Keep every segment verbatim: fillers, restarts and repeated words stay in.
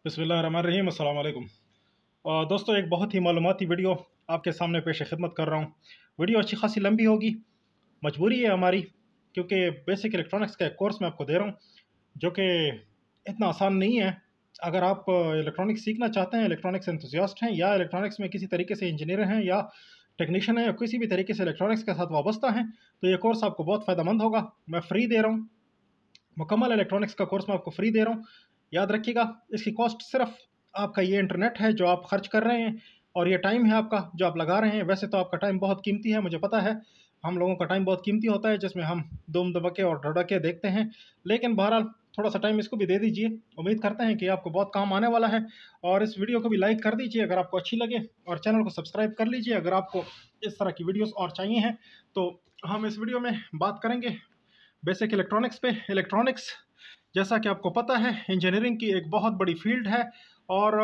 बिस्मिल्लाहिर्रहमानिर्रहीम अस्सलाम वालेकुम। अ, दोस्तों, एक बहुत ही मालूमाती वीडियो आपके सामने पेश खिदमत कर रहा हूँ। वीडियो अच्छी खासी लंबी होगी, मजबूरी है हमारी, क्योंकि बेसिक इलेक्ट्रॉनिक्स का एक कोर्स मैं आपको दे रहा हूँ जो कि इतना आसान नहीं है। अगर आप इलेक्ट्रॉनिक्स सीखना चाहते हैं, इलेक्ट्रॉनिक्स एंथुसियास्ट हैं, या इलेक्ट्रॉनिक्स में किसी तरीके से इंजीनियर हैं, या टेक्नीशियन हैं, या किसी भी तरीके से इलेक्ट्रॉनिक्स के साथ वाबस्ता हैं, तो ये कोर्स आपको बहुत फ़ायदेमंद होगा। मैं फ्री दे रहा हूँ, मुकम्मल इलेक्ट्रॉनिक्स का कोर्स मैं आपको फ्री दे रहा हूँ। याद रखिएगा, इसकी कॉस्ट सिर्फ आपका ये इंटरनेट है जो आप खर्च कर रहे हैं, और ये टाइम है आपका जो आप लगा रहे हैं। वैसे तो आपका टाइम बहुत कीमती है, मुझे पता है, हम लोगों का टाइम बहुत कीमती होता है जिसमें हम दुम दबके और धड़के देखते हैं, लेकिन बहरहाल थोड़ा सा टाइम इसको भी दे दीजिए। उम्मीद करते हैं कि आपको बहुत काम आने वाला है, और इस वीडियो को भी लाइक कर दीजिए अगर आपको अच्छी लगे, और चैनल को सब्सक्राइब कर लीजिए अगर आपको इस तरह की वीडियोस और चाहिए हैं। तो हम इस वीडियो में बात करेंगे बेसिक इलेक्ट्रॉनिक्स पे। इलेक्ट्रॉनिक्स, जैसा कि आपको पता है, इंजीनियरिंग की एक बहुत बड़ी फील्ड है, और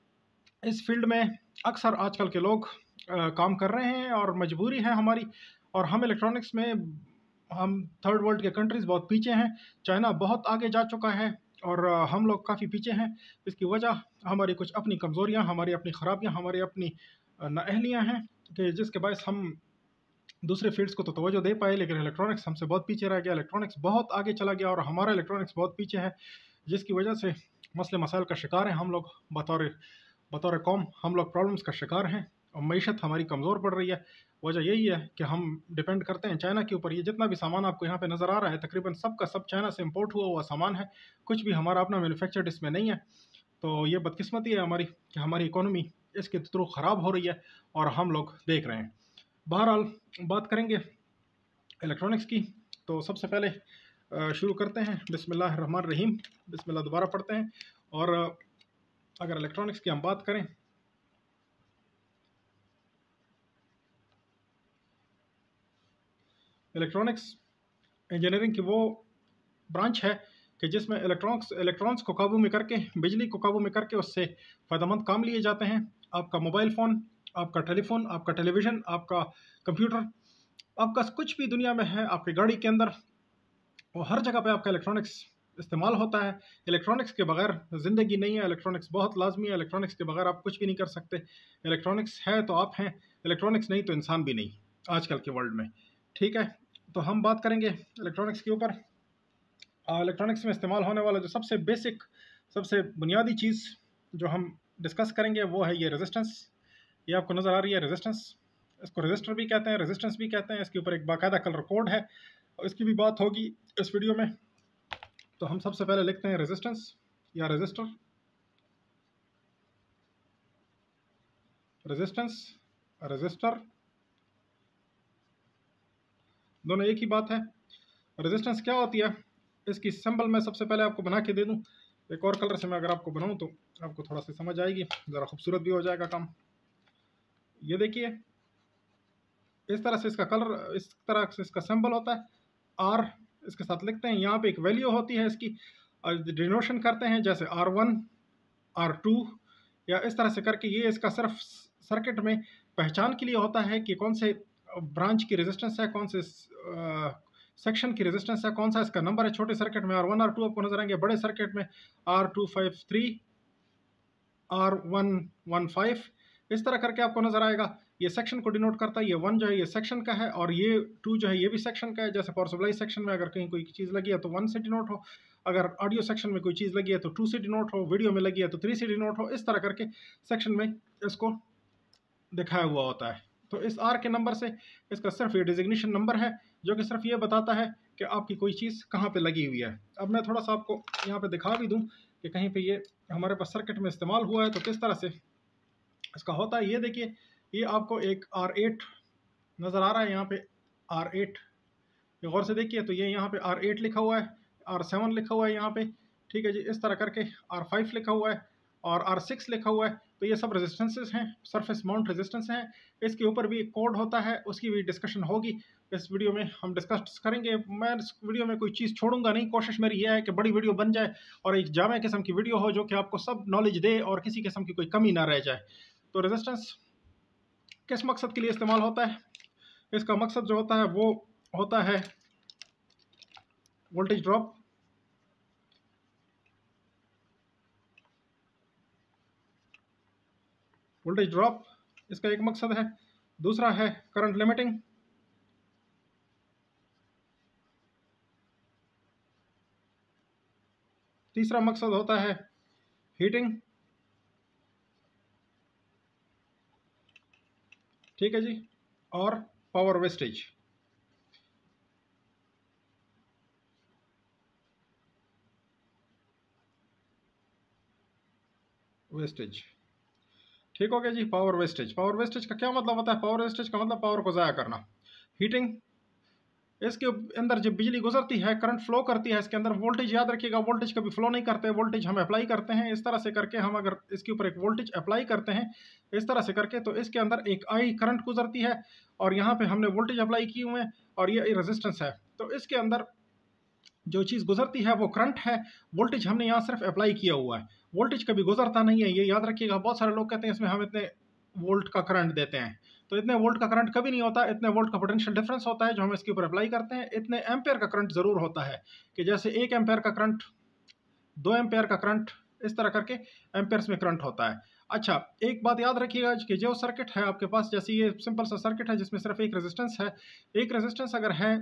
इस फील्ड में अक्सर आजकल के लोग आ, काम कर रहे हैं, और मजबूरी है हमारी। और हम इलेक्ट्रॉनिक्स में, हम थर्ड वर्ल्ड के कंट्रीज़ बहुत पीछे हैं। चाइना बहुत आगे जा चुका है, और आ, हम लोग काफ़ी पीछे हैं। इसकी वजह हमारी कुछ अपनी कमज़ोरियाँ, हमारी अपनी ख़राबियाँ, हमारी अपनी नाअहलियाँ हैं, कि जिसके बायस हम दूसरे फील्ड्स को तो तवज्जो दे पाए, लेकिन इलेक्ट्रॉनिक्स हमसे बहुत पीछे रह गया। इलेक्ट्रॉनिक्स बहुत आगे चला गया, और हमारा इलेक्ट्रॉनिक्स बहुत पीछे है, जिसकी वजह से मसले मसाइल का शिकार हैं हम लोग। बतौर बतौर कौम हम लोग प्रॉब्लम्स का शिकार हैं, और मीशत हमारी कमज़ोर पड़ रही है। वजह यही है कि हम डिपेंड करते हैं चाइना के ऊपर। ये जितना भी सामान आपको यहाँ पे नज़र आ रहा है, तकरीबन सब का सब चाइना से इम्पोर्ट हुआ हुआ सामान है। कुछ भी हमारा अपना मैन्युफैक्चर्ड इसमें नहीं है। तो ये बदकिस्मती है हमारी कि हमारी इकोनॉमी इसके थ्रू ख़राब हो रही है, और हम लोग देख रहे हैं। बहरहाल, बात करेंगे इलेक्ट्रॉनिक्स की, तो सबसे पहले शुरू करते हैं बिस्मिल्लाहिर्रहमानिर्रहीम। बिस्मिल्लाह दोबारा पढ़ते हैं। और अगर इलेक्ट्रॉनिक्स की हम बात करें, इलेक्ट्रॉनिक्स इंजीनियरिंग की वो ब्रांच है कि जिसमें इलेक्ट्रॉनिक्स इलेक्ट्रॉनिक्स को काबू में करके, बिजली को काबू में करके उससे फ़ायदेमंद काम लिए जाते हैं। आपका मोबाइल फ़ोन, आपका टेलीफोन, आपका टेलीविज़न, आपका कंप्यूटर, आपका कुछ भी दुनिया में है, आपकी गाड़ी के अंदर, वो हर जगह पे आपका इलेक्ट्रॉनिक्स इस्तेमाल होता है। इलेक्ट्रॉनिक्स के बगैर ज़िंदगी नहीं है। इलेक्ट्रॉनिक्स बहुत लाजमी है। इलेक्ट्रॉनिक्स के बगैर आप कुछ भी नहीं कर सकते। इलेक्ट्रॉनिक्स है तो आप हैं, इलेक्ट्रॉनिक्स नहीं तो इंसान भी नहीं आजकल के वर्ल्ड में। ठीक है, तो हम बात करेंगे इलेक्ट्रॉनिक्स के ऊपर। इलेक्ट्रॉनिक्स में इस्तेमाल होने वाला जो सबसे बेसिक, सबसे बुनियादी चीज़ जो हम डिस्कस करेंगे वो है ये रेजिस्टेंस। ये आपको नज़र आ रही है रेजिस्टेंस। इसको रजिस्टर भी कहते हैं, रेजिस्टेंस भी कहते हैं। इसके ऊपर एक बाकायदा कलर कोड है, और इसकी भी बात होगी इस वीडियो में। तो हम सबसे पहले लिखते हैं रेजिस्टेंस या रेजिस्टर। रेजिस्टेंस, रजिस्टर, दोनों एक ही बात है। रेजिस्टेंस क्या होती है, इसकी सिंबल मैं सबसे पहले आपको बना के दे दूं। एक और कलर से मैं अगर आपको बनाऊं तो आपको थोड़ा सा समझ आएगी, ज़रा खूबसूरत भी हो जाएगा काम। ये देखिए, इस तरह से इसका कलर, इस तरह से इसका सिंबल होता है। आर इसके साथ लिखते हैं। यहाँ पे एक वैल्यू होती है इसकी, डिनोशन करते हैं, जैसे आर वन, आर टू, या इस तरह से करके। ये इसका सिर्फ सर्किट में पहचान के लिए होता है कि कौन से ब्रांच की रेजिस्टेंस है, कौन से सेक्शन की रेजिस्टेंस है, कौन सा इसका नंबर है। छोटे सर्किट में आर वन, आर टू आपको नजर आएंगे, बड़े सर्किट में R two five three, R one one five, इस तरह करके आपको नजर आएगा। ये सेक्शन को डिनोट करता है। ये वन जो है ये सेक्शन का है, और ये टू जो है ये भी सेक्शन का है। जैसे पावर सप्लाई सेक्शन में अगर कहीं कोई चीज़ लगी है तो वन से डिनोट हो, अगर ऑडियो सेक्शन में कोई चीज़ लगी है तो टू से डिनोट हो, वीडियो में लगी है तो थ्री से डिनोट हो। इस तरह करके सेक्शन में इसको दिखाया हुआ होता है। तो इस आर के नंबर से इसका सिर्फ ये डिजिग्नेशन नंबर है, जो कि सिर्फ ये बताता है कि आपकी कोई चीज़ कहाँ पे लगी हुई है। अब मैं थोड़ा सा आपको यहाँ पे दिखा भी दूँ कि कहीं पे ये हमारे पास सर्किट में इस्तेमाल हुआ है तो किस तरह से इसका होता है। ये देखिए, ये आपको एक आर एट नज़र आ रहा है यहाँ पे, आर एट। ये गौर से देखिए, तो ये यहाँ पे आर एट लिखा हुआ है, आर सेवन लिखा हुआ है यहाँ पे। ठीक है जी, इस तरह करके आर फाइव लिखा हुआ है, और आर सिक्स लिखा हुआ है। तो ये सब रेजिस्टेंसेस हैं, सरफेस माउंट रेजिस्टेंस हैं। इसके ऊपर भी एक कोड होता है, उसकी भी डिस्कशन होगी इस वीडियो में, हम डिस्कस करेंगे। मैं इस वीडियो में कोई चीज़ छोड़ूंगा नहीं। कोशिश मेरी यह है कि बड़ी वीडियो बन जाए, और एक जामे किस्म की वीडियो हो जो कि आपको सब नॉलेज दे, और किसी किस्म की कोई कमी ना रह जाए। तो रेजिस्टेंस किस मकसद के लिए इस्तेमाल होता है? इसका मकसद जो होता है वो होता है वोल्टेज ड्रॉप, वोल्टेज ड्रॉप इसका एक मकसद है। दूसरा है करंट लिमिटिंग। तीसरा मकसद होता है हीटिंग। ठीक है जी। और पावर वेस्टेज। वेस्टेज ठीक हो गया जी। पावर वेस्टेज, पावर वेस्टेज का क्या मतलब होता है? पावर वेस्टेज का मतलब पावर को ज़ाया करना। हीटिंग, इसके अंदर जब बिजली गुजरती है, करंट फ्लो करती है, इसके अंदर वोल्टेज, याद रखिएगा वोल्टेज कभी फ्लो नहीं करते, वोल्टेज हम अप्लाई करते हैं। इस तरह से करके हम अगर इसके ऊपर एक वोल्टेज अप्लाई करते हैं इस तरह से करके, तो इसके अंदर एक आई करंट गुजरती है और यहाँ पे हमने वोल्टेज अप्लाई किए हुए हैं और ये रेजिस्टेंस है। तो इसके अंदर जो चीज़ गुजरती है वो करंट है, वोल्टेज हमने यहाँ सिर्फ अप्लाई किया हुआ है, वोल्टेज कभी गुजरता नहीं है, ये याद रखिएगा। बहुत सारे लोग कहते हैं इसमें हम इतने वोल्ट का करंट देते हैं, तो इतने वोल्ट का करंट कभी नहीं होता। इतने वोल्ट का पोटेंशियल डिफरेंस होता है जो हम इसके ऊपर अप्लाई करते हैं। इतने एम्पेयर का करंट ज़रूर होता है कि जैसे एक एम्पेयर का करंट, दो एम्पेयर का करंट, इस तरह करके एम्पेयर्स में करंट होता है। अच्छा, एक बात याद रखिएगा कि जो सर्किट है आपके पास, जैसे ये सिंपल सा सर्किट है जिसमें सिर्फ एक रेजिस्टेंस है, एक रेजिस्टेंस अगर है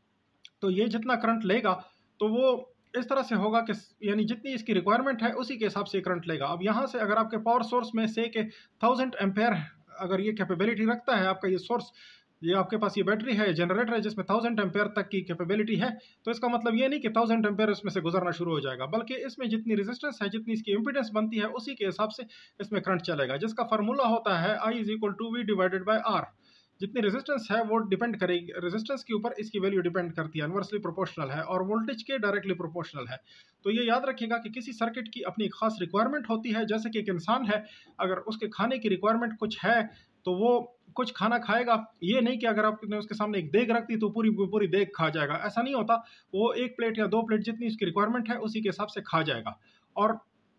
तो ये जितना करंट लेगा तो वो इस तरह से होगा कि यानी जितनी इसकी रिक्वायरमेंट है उसी के हिसाब से करंट लेगा। अब यहाँ से अगर आपके पावर सोर्स में से के थाउजेंड एम्पेयर अगर ये कैपेबिलिटी रखता है आपका ये सोर्स, ये आपके पास ये बैटरी है, जनरेटर है जिसमें थाउजेंड एम्पेयर तक की कैपेबिलिटी है, तो इसका मतलब ये नहीं कि थाउजेंड एम्पेयर इसमें से गुजरना शुरू हो जाएगा, बल्कि इसमें जितनी रेजिस्टेंस है, जितनी इसकी इम्पीडेंस बनती है उसी के हिसाब से इसमें करंट चलेगा, जिसका फार्मूला होता है I is equal to V divided by R. जितनी रेजिस्टेंस है वो डिपेंड करेगी, रेजिस्टेंस के ऊपर इसकी वैल्यू डिपेंड करती है, इनवर्सली प्रोपोर्शनल है और वोल्टेज के डायरेक्टली प्रोपोर्शनल है। तो ये याद रखिएगा कि किसी सर्किट की अपनी खास रिक्वायरमेंट होती है। जैसे कि एक इंसान है, अगर उसके खाने की रिक्वायरमेंट कुछ है तो वो कुछ खाना खाएगा, ये नहीं कि अगर आपने उसके सामने एक देग रख दी तो पूरी पूरी देग खा जाएगा, ऐसा नहीं होता। वो एक प्लेट या दो प्लेट जितनी उसकी रिक्वायरमेंट है उसी के हिसाब से खा जाएगा और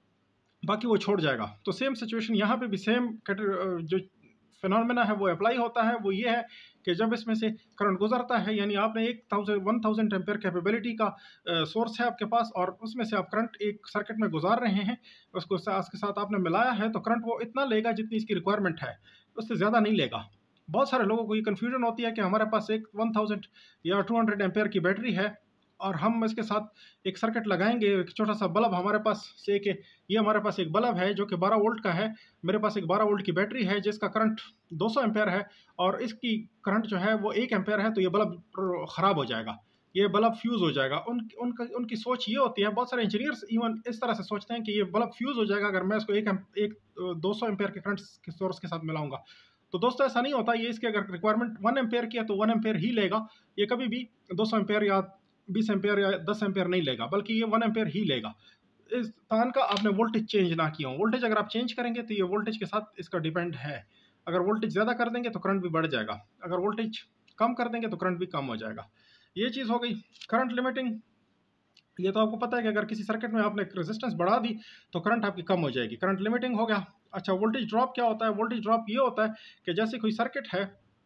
बाकी वो छोड़ जाएगा। तो सेम सिचुएशन यहाँ पे भी सेम जो फिनोमेना है वो अप्लाई होता है। वो ये है कि जब इसमें से करंट गुजरता है, यानी आपने एक thousand one thousand ampere capability का सोर्स है आपके पास और उसमें से आप करंट एक सर्किट में गुजार रहे हैं, उसको उसके साथ आपने मिलाया है, तो करंट वो इतना लेगा जितनी इसकी रिक्वायरमेंट है, उससे ज़्यादा नहीं लेगा। बहुत सारे लोगों को ये कन्फ्यूजन होती है कि हमारे पास एक वन थाउजेंड या टू हंड्रेड एम्पेयर की बैटरी है और हम इसके साथ एक सर्किट लगाएंगे, एक छोटा सा बल्ब हमारे पास से कि ये हमारे पास एक बल्ब है जो कि बारह वोल्ट का है, मेरे पास एक बारह वोल्ट की बैटरी है जिसका करंट दो सौ एम्पेयर है और इसकी करंट जो है वो एक एम्पेयर है, तो ये बल्ब ख़राब हो जाएगा, ये बल्ब फ्यूज़ हो जाएगा। उन उनका उनकी सोच ये होती है, बहुत सारे इंजीनियर्स इवन इस तरह से सोचते हैं कि ये बल्ब फ्यूज़ हो जाएगा अगर मैं इसको एक एक दो सौ एम्पेयर के करंट के सोर्स के साथ मिलाऊंगा। तो दोस्तों ऐसा नहीं होता। ये इसकी अगर रिक्वायरमेंट वन एम्पेयर की है तो वन एम्पेयर ही लेगा, ये कभी भी दो सौ एम्पेयर या बीस एम्पेयर या दस एम्पेयर नहीं लेगा, बल्कि ये वन एम्पेयर ही लेगा। इस तान का आपने वोल्टेज चेंज ना किया हो। वोल्टेज अगर आप चेंज करेंगे तो ये वोल्टेज के साथ इसका डिपेंड है। अगर वोल्टेज ज़्यादा कर देंगे तो करंट भी बढ़ जाएगा, अगर वोल्टेज कम कर देंगे तो करंट भी कम हो जाएगा। ये चीज़ हो गई करंट लिमिटिंग। ये तो आपको पता है कि अगर किसी सर्किट में आपने रेजिस्टेंस बढ़ा दी तो करंट आपकी कम हो जाएगी, करंट लिमिटिंग हो गया। अच्छा, वोल्टेज ड्रॉप क्या होता है? वोल्टेज ड्रॉप ये होता है कि जैसे कोई सर्किट है,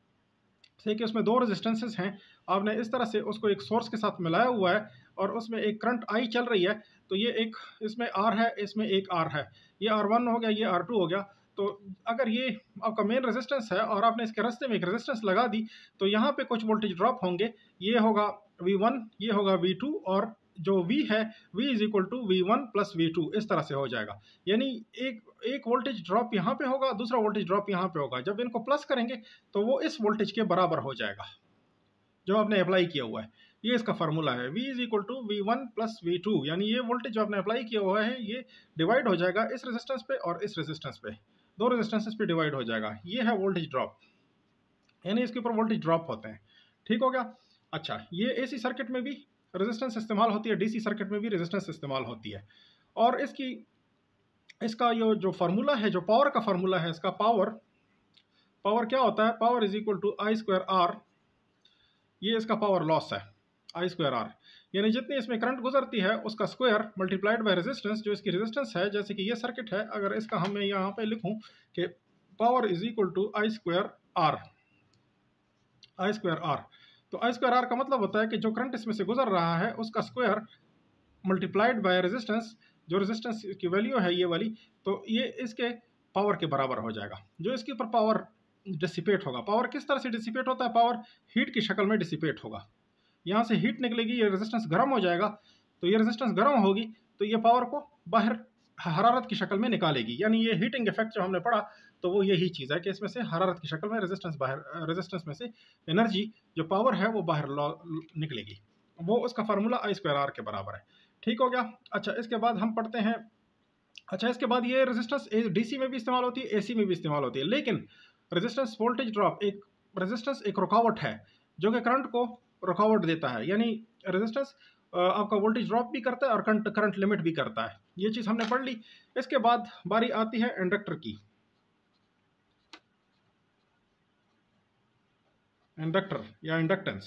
से कि उसमें दो रेजिस्टेंसेस हैं, आपने इस तरह से उसको एक सोर्स के साथ मिलाया हुआ है और उसमें एक करंट आई चल रही है, तो ये एक इसमें आर है, इसमें एक आर है, ये आर वन हो गया, ये आर टू हो गया। तो अगर ये आपका मेन रेजिस्टेंस है और आपने इसके रास्ते में एक रेजिस्टेंस लगा दी तो यहाँ पे कुछ वोल्टेज ड्रॉप होंगे, ये होगा वी वन, ये होगा वी टू और जो V है V is equal to V one plus V two, इस तरह से हो जाएगा। यानी एक एक वोल्टेज ड्रॉप यहाँ पे होगा, दूसरा वोल्टेज ड्रॉप यहाँ पे होगा। जब इनको प्लस करेंगे तो वो इस वोल्टेज के बराबर हो जाएगा जो आपने अप्लाई किया हुआ है। ये इसका फार्मूला है, V is equal to V one plus V two, यानी ये वोल्टेज जो आपने अप्लाई किया हुआ है ये डिवाइड हो जाएगा इस रेजिस्टेंस पे और इस रेजिस्टेंस पे, दो रेजिस्टेंसेस पे डिवाइड हो जाएगा। ये है वोल्टेज ड्रॉप, यानी इसके ऊपर वोल्टेज ड्रॉप होते हैं। ठीक हो गया। अच्छा, ये एसी सर्किट में भी रेजिस्टेंस इस्तेमाल होती है, डीसी सर्किट में भी रेजिस्टेंस इस्तेमाल होती है। और इसकी इसका ये जो फार्मूला है, जो पावर का फार्मूला है, इसका पावर पावर क्या होता है? Power is equal to I square R, ये इसका पावर लॉस है, आई स्क्वायर आर, यानी जितनी इसमें करंट गुजरती है उसका स्क्वायर मल्टीप्लाइड बाय रेजिस्टेंस, जो इसकी रेजिस्टेंस है। जैसे कि ये सर्किट है, अगर इसका हमें यहाँ पे लिखूँ कि power is equal to I square R, I square R, तो आई स्क्वायर आर का मतलब होता है कि जो करंट इसमें से गुजर रहा है उसका स्क्वायर मल्टीप्लाइड बाय रेजिस्टेंस, जो रेजिस्टेंस की वैल्यू है ये वाली, तो ये इसके पावर के बराबर हो जाएगा। जो इसके ऊपर पावर डिसिपेट होगा, पावर किस तरह से डिसिपेट होता है, पावर हीट की शक्ल में डिसिपेट होगा। यहाँ से हीट निकलेगी, ये रेजिस्टेंस गर्म हो जाएगा, तो ये रेजिस्टेंस गर्म होगी तो ये पावर को बाहर हरारत की शक्ल में निकालेगी। यानी ये हीटिंग इफेक्ट जो हमने पढ़ा तो वो यही चीज़ है कि इसमें से हरारत की शक्ल में रेजिस्टेंस बाहर, रेजिस्टेंस में से एनर्जी जो पावर है वो बाहर निकलेगी। वो उसका फार्मूला आई स्क्वायर आर के बराबर है। ठीक हो गया। अच्छा, इसके बाद हम पढ़ते हैं, अच्छा इसके बाद ये रेजिस्टेंस डीसी में भी इस्तेमाल होती है, एसी में भी इस्तेमाल होती है। लेकिन रेजिस्टेंस वोल्टेज ड्रॉप एक रेजिस्टेंस एक रुकावट है जो कि करंट को रुकावट देता है। यानी रेजिस्टेंस आपका वोल्टेज ड्रॉप भी करता है और करंट करंट लिमिट भी करता है। ये चीज़ हमने पढ़ ली। इसके बाद बारी आती है इंडक्टर की। इंडक्टर या इंडक्टेंस,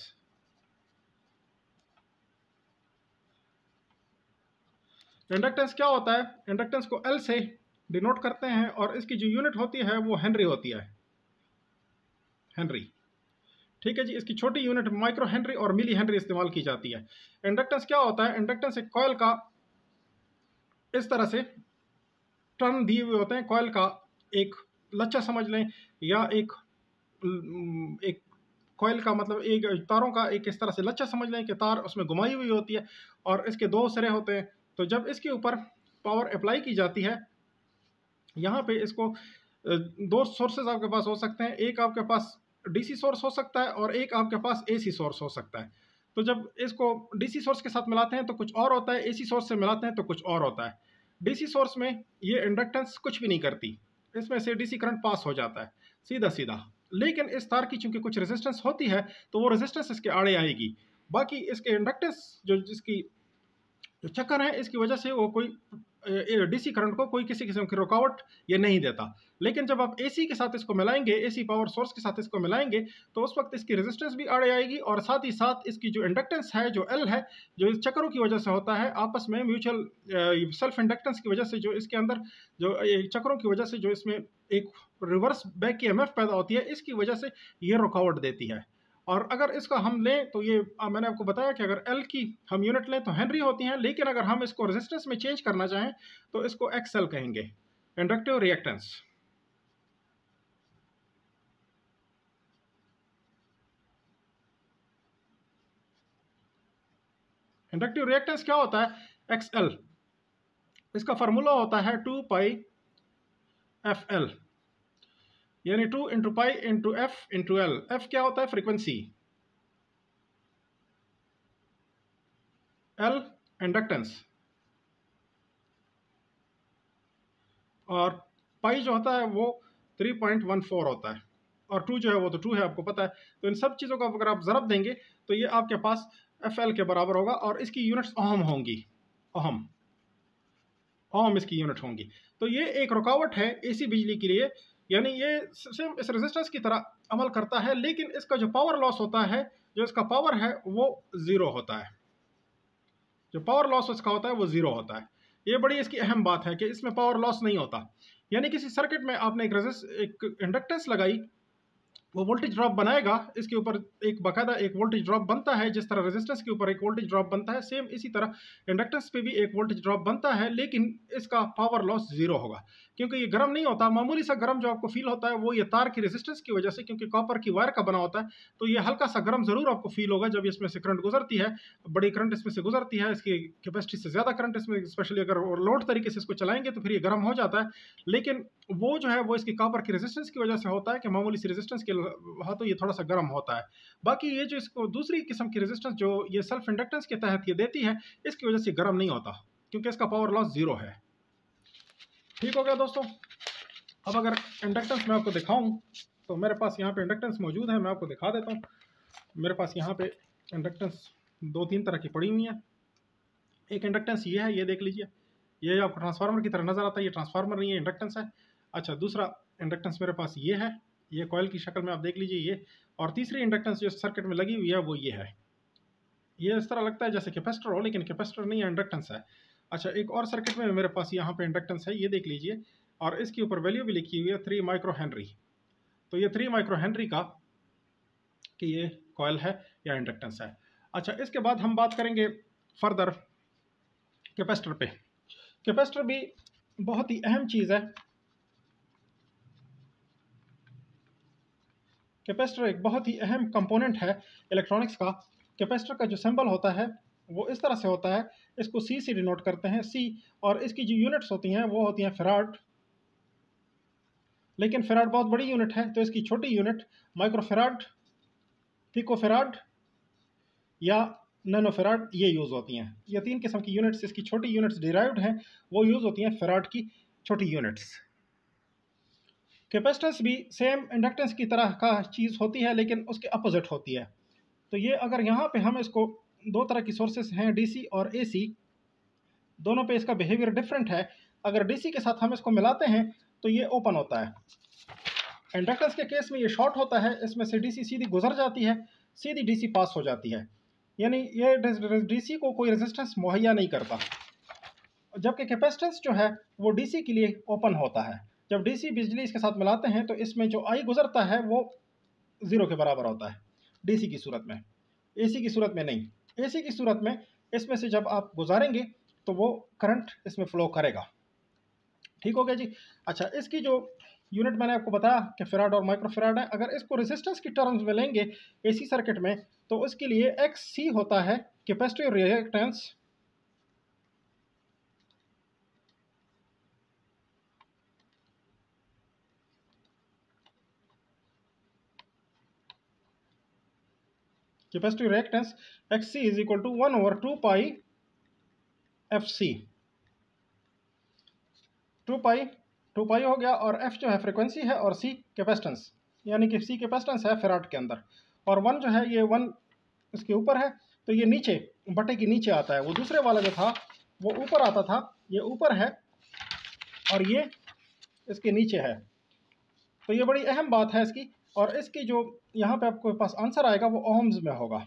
इंडक्टेंस क्या होता है? इंडक्टेंस को एल से डिनोट करते हैं और इसकी जो यूनिट होती है वो हेनरी होती है, हेनरी। ठीक है जी। इसकी छोटी यूनिट माइक्रो हेनरी और मिली हेनरी इस्तेमाल की जाती है। इंडक्टेंस क्या होता है? इंडक्टेंस एक कॉइल का इस तरह से टर्न दिए हुए होते हैं, कॉइल का एक लच्छा समझ लें, या एक एक कॉइल का मतलब एक तारों का एक इस तरह से लच्छा समझ लें कि तार उसमें घुमाई हुई होती है और इसके दो सिरे होते हैं। तो जब इसके ऊपर पावर अप्लाई की जाती है, यहाँ पे इसको दो सोर्सेज आपके पास हो सकते हैं। एक आपके पास डीसी सोर्स हो सकता है और एक आपके पास एसी सोर्स हो सकता है। तो जब इसको डीसी सोर्स के साथ मिलाते हैं तो कुछ और होता है, एसी सोर्स से मिलाते हैं तो कुछ और होता है। डीसी सोर्स में ये इंडक्टेंस कुछ भी नहीं करती, इसमें से डीसी करंट पास हो जाता है सीधा सीधा। लेकिन इस तार की चूंकि कुछ रेजिस्टेंस होती है तो वो रेजिस्टेंस इसके आड़े आएगी। बाकी इसके इंडक्टेंस जो जिसकी जो चक्कर है इसकी वजह से वो कोई डीसी करंट को कोई किसी किस्म की रुकावट ये नहीं देता। लेकिन जब आप एसी के साथ इसको मिलाएंगे, एसी पावर सोर्स के साथ इसको मिलाएंगे, तो उस वक्त इसकी रेजिस्टेंस भी आड़े आएगी और साथ ही साथ इसकी जो इंडक्टेंस है जो एल है, जो इस चक्करों की वजह से होता है आपस में म्यूचुअल सेल्फ इंडक्टेंस की वजह से, जो इसके अंदर जो चक्करों की वजह से जो इसमें एक रिवर्स बैक की एमएफ पैदा होती है, इसकी वजह से ये रुकावट देती है। और अगर इसका हम लें तो ये आ, मैंने आपको बताया कि अगर एल की हम यूनिट लें तो हेनरी होती हैं, लेकिन अगर हम इसको रेजिस्टेंस में चेंज करना चाहें तो इसको एक्सएल कहेंगे, इंडक्टिव रिएक्टेंस। इंडक्टिव रिएक्टेंस क्या होता है? एक्सएल। इसका फार्मूला होता है टू पाई एफ एल, यानी two into pi into F into L. F क्या होता है? फ्रीक्वेंसी, एल इंडक्टेंस, और पाई जो होता है वो थ्री पॉइंट वन फोर होता है, और टू जो है वो तो टू है, आपको पता है। तो इन सब चीज़ों को अगर आप ज़रब देंगे तो ये आपके पास एफ एल के बराबर होगा और इसकी यूनिट्स ओहम होंगी, ओहम ओहम इसकी यूनिट होंगी। तो ये एक रुकावट है एसी बिजली के लिए, यानी ये सेम इस रेजिस्टेंस की तरह अमल करता है, लेकिन इसका जो पावर लॉस होता है, जो इसका पावर है वो ज़ीरो होता है। जो पावर लॉस इसका होता है वो ज़ीरो होता है। ये बड़ी इसकी अहम बात है कि इसमें पावर लॉस नहीं होता। यानी किसी सर्किट में आपने एक रेजिस्ट एक इंडक्टेंस लगाई, वो वोल्टेज ड्रॉप बनाएगा, इसके ऊपर एक बाकायदा एक वोल्टेज ड्रॉप बनता है। जिस तरह रेजिस्टेंस के ऊपर एक वोल्टेज ड्रॉप बनता है, सेम इसी तरह इंडक्टेंस पे भी एक वोल्टेज ड्रॉप बनता है, लेकिन इसका पावर लॉस जीरो होगा क्योंकि ये गर्म नहीं होता। मामूली सा गर्म जो आपको फील होता है वो ये तार की रेजिस्टेंस की वजह से, क्योंकि कॉपर की वायर का बना होता है, तो ये हल्का सा गर्म जरूर आपको फील होगा जब इसमें से करंट गुजरती है, बड़ी करंट इसमें से गुजरती है, इसकी कैपेसिटी से ज़्यादा करंट इसमें, स्पेशली अगर लोड तरीके से इसको चलाएंगे तो फिर ये गर्म हो जाता है। लेकिन वो जो है वो इसकी कॉपर की रेजिस्टेंस की वजह से होता है कि मामूली सी रेजिस्टेंस के हाँ तो ये थोड़ा सा गर्म होता है। बाकी ये जो इसको दूसरी किस्म की रेजिस्टेंस जो ये सेल्फ इंडक्टेंस के तहत ये देती है, इसकी वजह से गर्म नहीं होता क्योंकि इसका पावर लॉस जीरो है। ठीक हो गया दोस्तों। अब अगर इंडक्टेंस मैं आपको दिखाऊं तो मेरे पास यहाँ पे इंडक्टेंस मौजूद है, मैं आपको दिखा देता हूँ। मेरे पास यहाँ पे इंडक्टेंस दो तीन तरह की पड़ी हुई है। एक इंडक्टेंस ये है, ये देख लीजिए, ये आपको ट्रांसफार्मर की तरह नजर आता है, ये ट्रांसफार्मर नहीं है, इंडक्टेंस है। अच्छा, दूसरा इंडक्टेंस मेरे पास ये है, ये कॉइल की शक्ल में आप देख लीजिए ये। और तीसरी इंडक्टेंस जो सर्किट में लगी हुई है वो ये है, ये इस तरह लगता है जैसे कैपेसिटर हो, लेकिन कैपेसिटर नहीं है, इंडक्टेंस है। अच्छा, एक और सर्किट में मेरे पास यहाँ पे इंडक्टेंस है, ये देख लीजिए, और इसके ऊपर वैल्यू भी लिखी हुई है थ्री माइक्रो हेनरी। तो ये थ्री माइक्रो हेनरी का कि ये कॉइल है या इंडक्टेंस है। अच्छा, इसके बाद हम बात करेंगे फर्दर कैपेसिटर पे। कैपेसिटर भी बहुत ही अहम चीज़ है कैपेसिटर एक बहुत ही अहम कंपोनेंट है इलेक्ट्रॉनिक्स का। कैपेसिटर का जो सिंबल होता है वो इस तरह से होता है, इसको सी से डिनोट करते हैं, सी, और इसकी जो यूनिट्स होती हैं वो होती हैं फैराड। लेकिन फैराड बहुत बड़ी यूनिट है तो इसकी छोटी यूनिट माइक्रोफैराड, पिकोफैराड या नैनोफैराड ये यूज़ होती हैं। ये तीन किस्म की यूनिट्स, इसकी छोटी यूनिट्स डिराइव्ड हैं, वो यूज़ होती हैं फैराड की छोटी यूनिट्स। कैपेसिटेंस भी सेम इंडक्टेंस की तरह का चीज़ होती है लेकिन उसके अपोजिट होती है। तो ये अगर यहाँ पे हम इसको, दो तरह की सोर्सेस हैं डीसी और एसी, दोनों पे इसका बिहेवियर डिफरेंट है। अगर डीसी के साथ हम इसको मिलाते हैं तो ये ओपन होता है। इंडक्टेंस के केस में ये शॉर्ट होता है, इसमें से डीसी सीधी गुजर जाती है, सीधी डीसी पास हो जाती है, यानी ये डीसी को कोई रेजिस्टेंस मुहैया नहीं करता। जबकि कैपेसिटेंस जो है वो डीसी के लिए ओपन होता है। जब डीसी बिजली इसके साथ मिलाते हैं तो इसमें जो आई गुजरता है वो ज़ीरो के बराबर होता है डीसी की सूरत में, एसी की सूरत में नहीं। एसी की सूरत में इसमें से जब आप गुजारेंगे तो वो करंट इसमें फ़्लो करेगा। ठीक हो गया जी। अच्छा, इसकी जो यूनिट मैंने आपको बताया कि फैराड और माइक्रोफैराड है। अगर इसको रेजिस्टेंस की टर्म्स में लेंगे एसी सर्किट में तो उसके लिए एक्स सी होता है capacitive reactance capacitive reactance X C is equal to one over two pi F C. Two pi two pi हो गया, और एफ जो है फ्रिक्वेंसी है और सी कैपेसिटेंस, यानी कि सी कैपेसिटेंस है फैराड के अंदर, और वन जो है ये वन इसके ऊपर है तो ये नीचे बटे के नीचे आता है। वो दूसरे वाला जो था वो ऊपर आता था, ये ऊपर है और ये इसके नीचे है। तो ये बड़ी अहम बात है इसकी, और इसकी जो यहाँ पे आपके पास आंसर आएगा वो ओहम्स में होगा।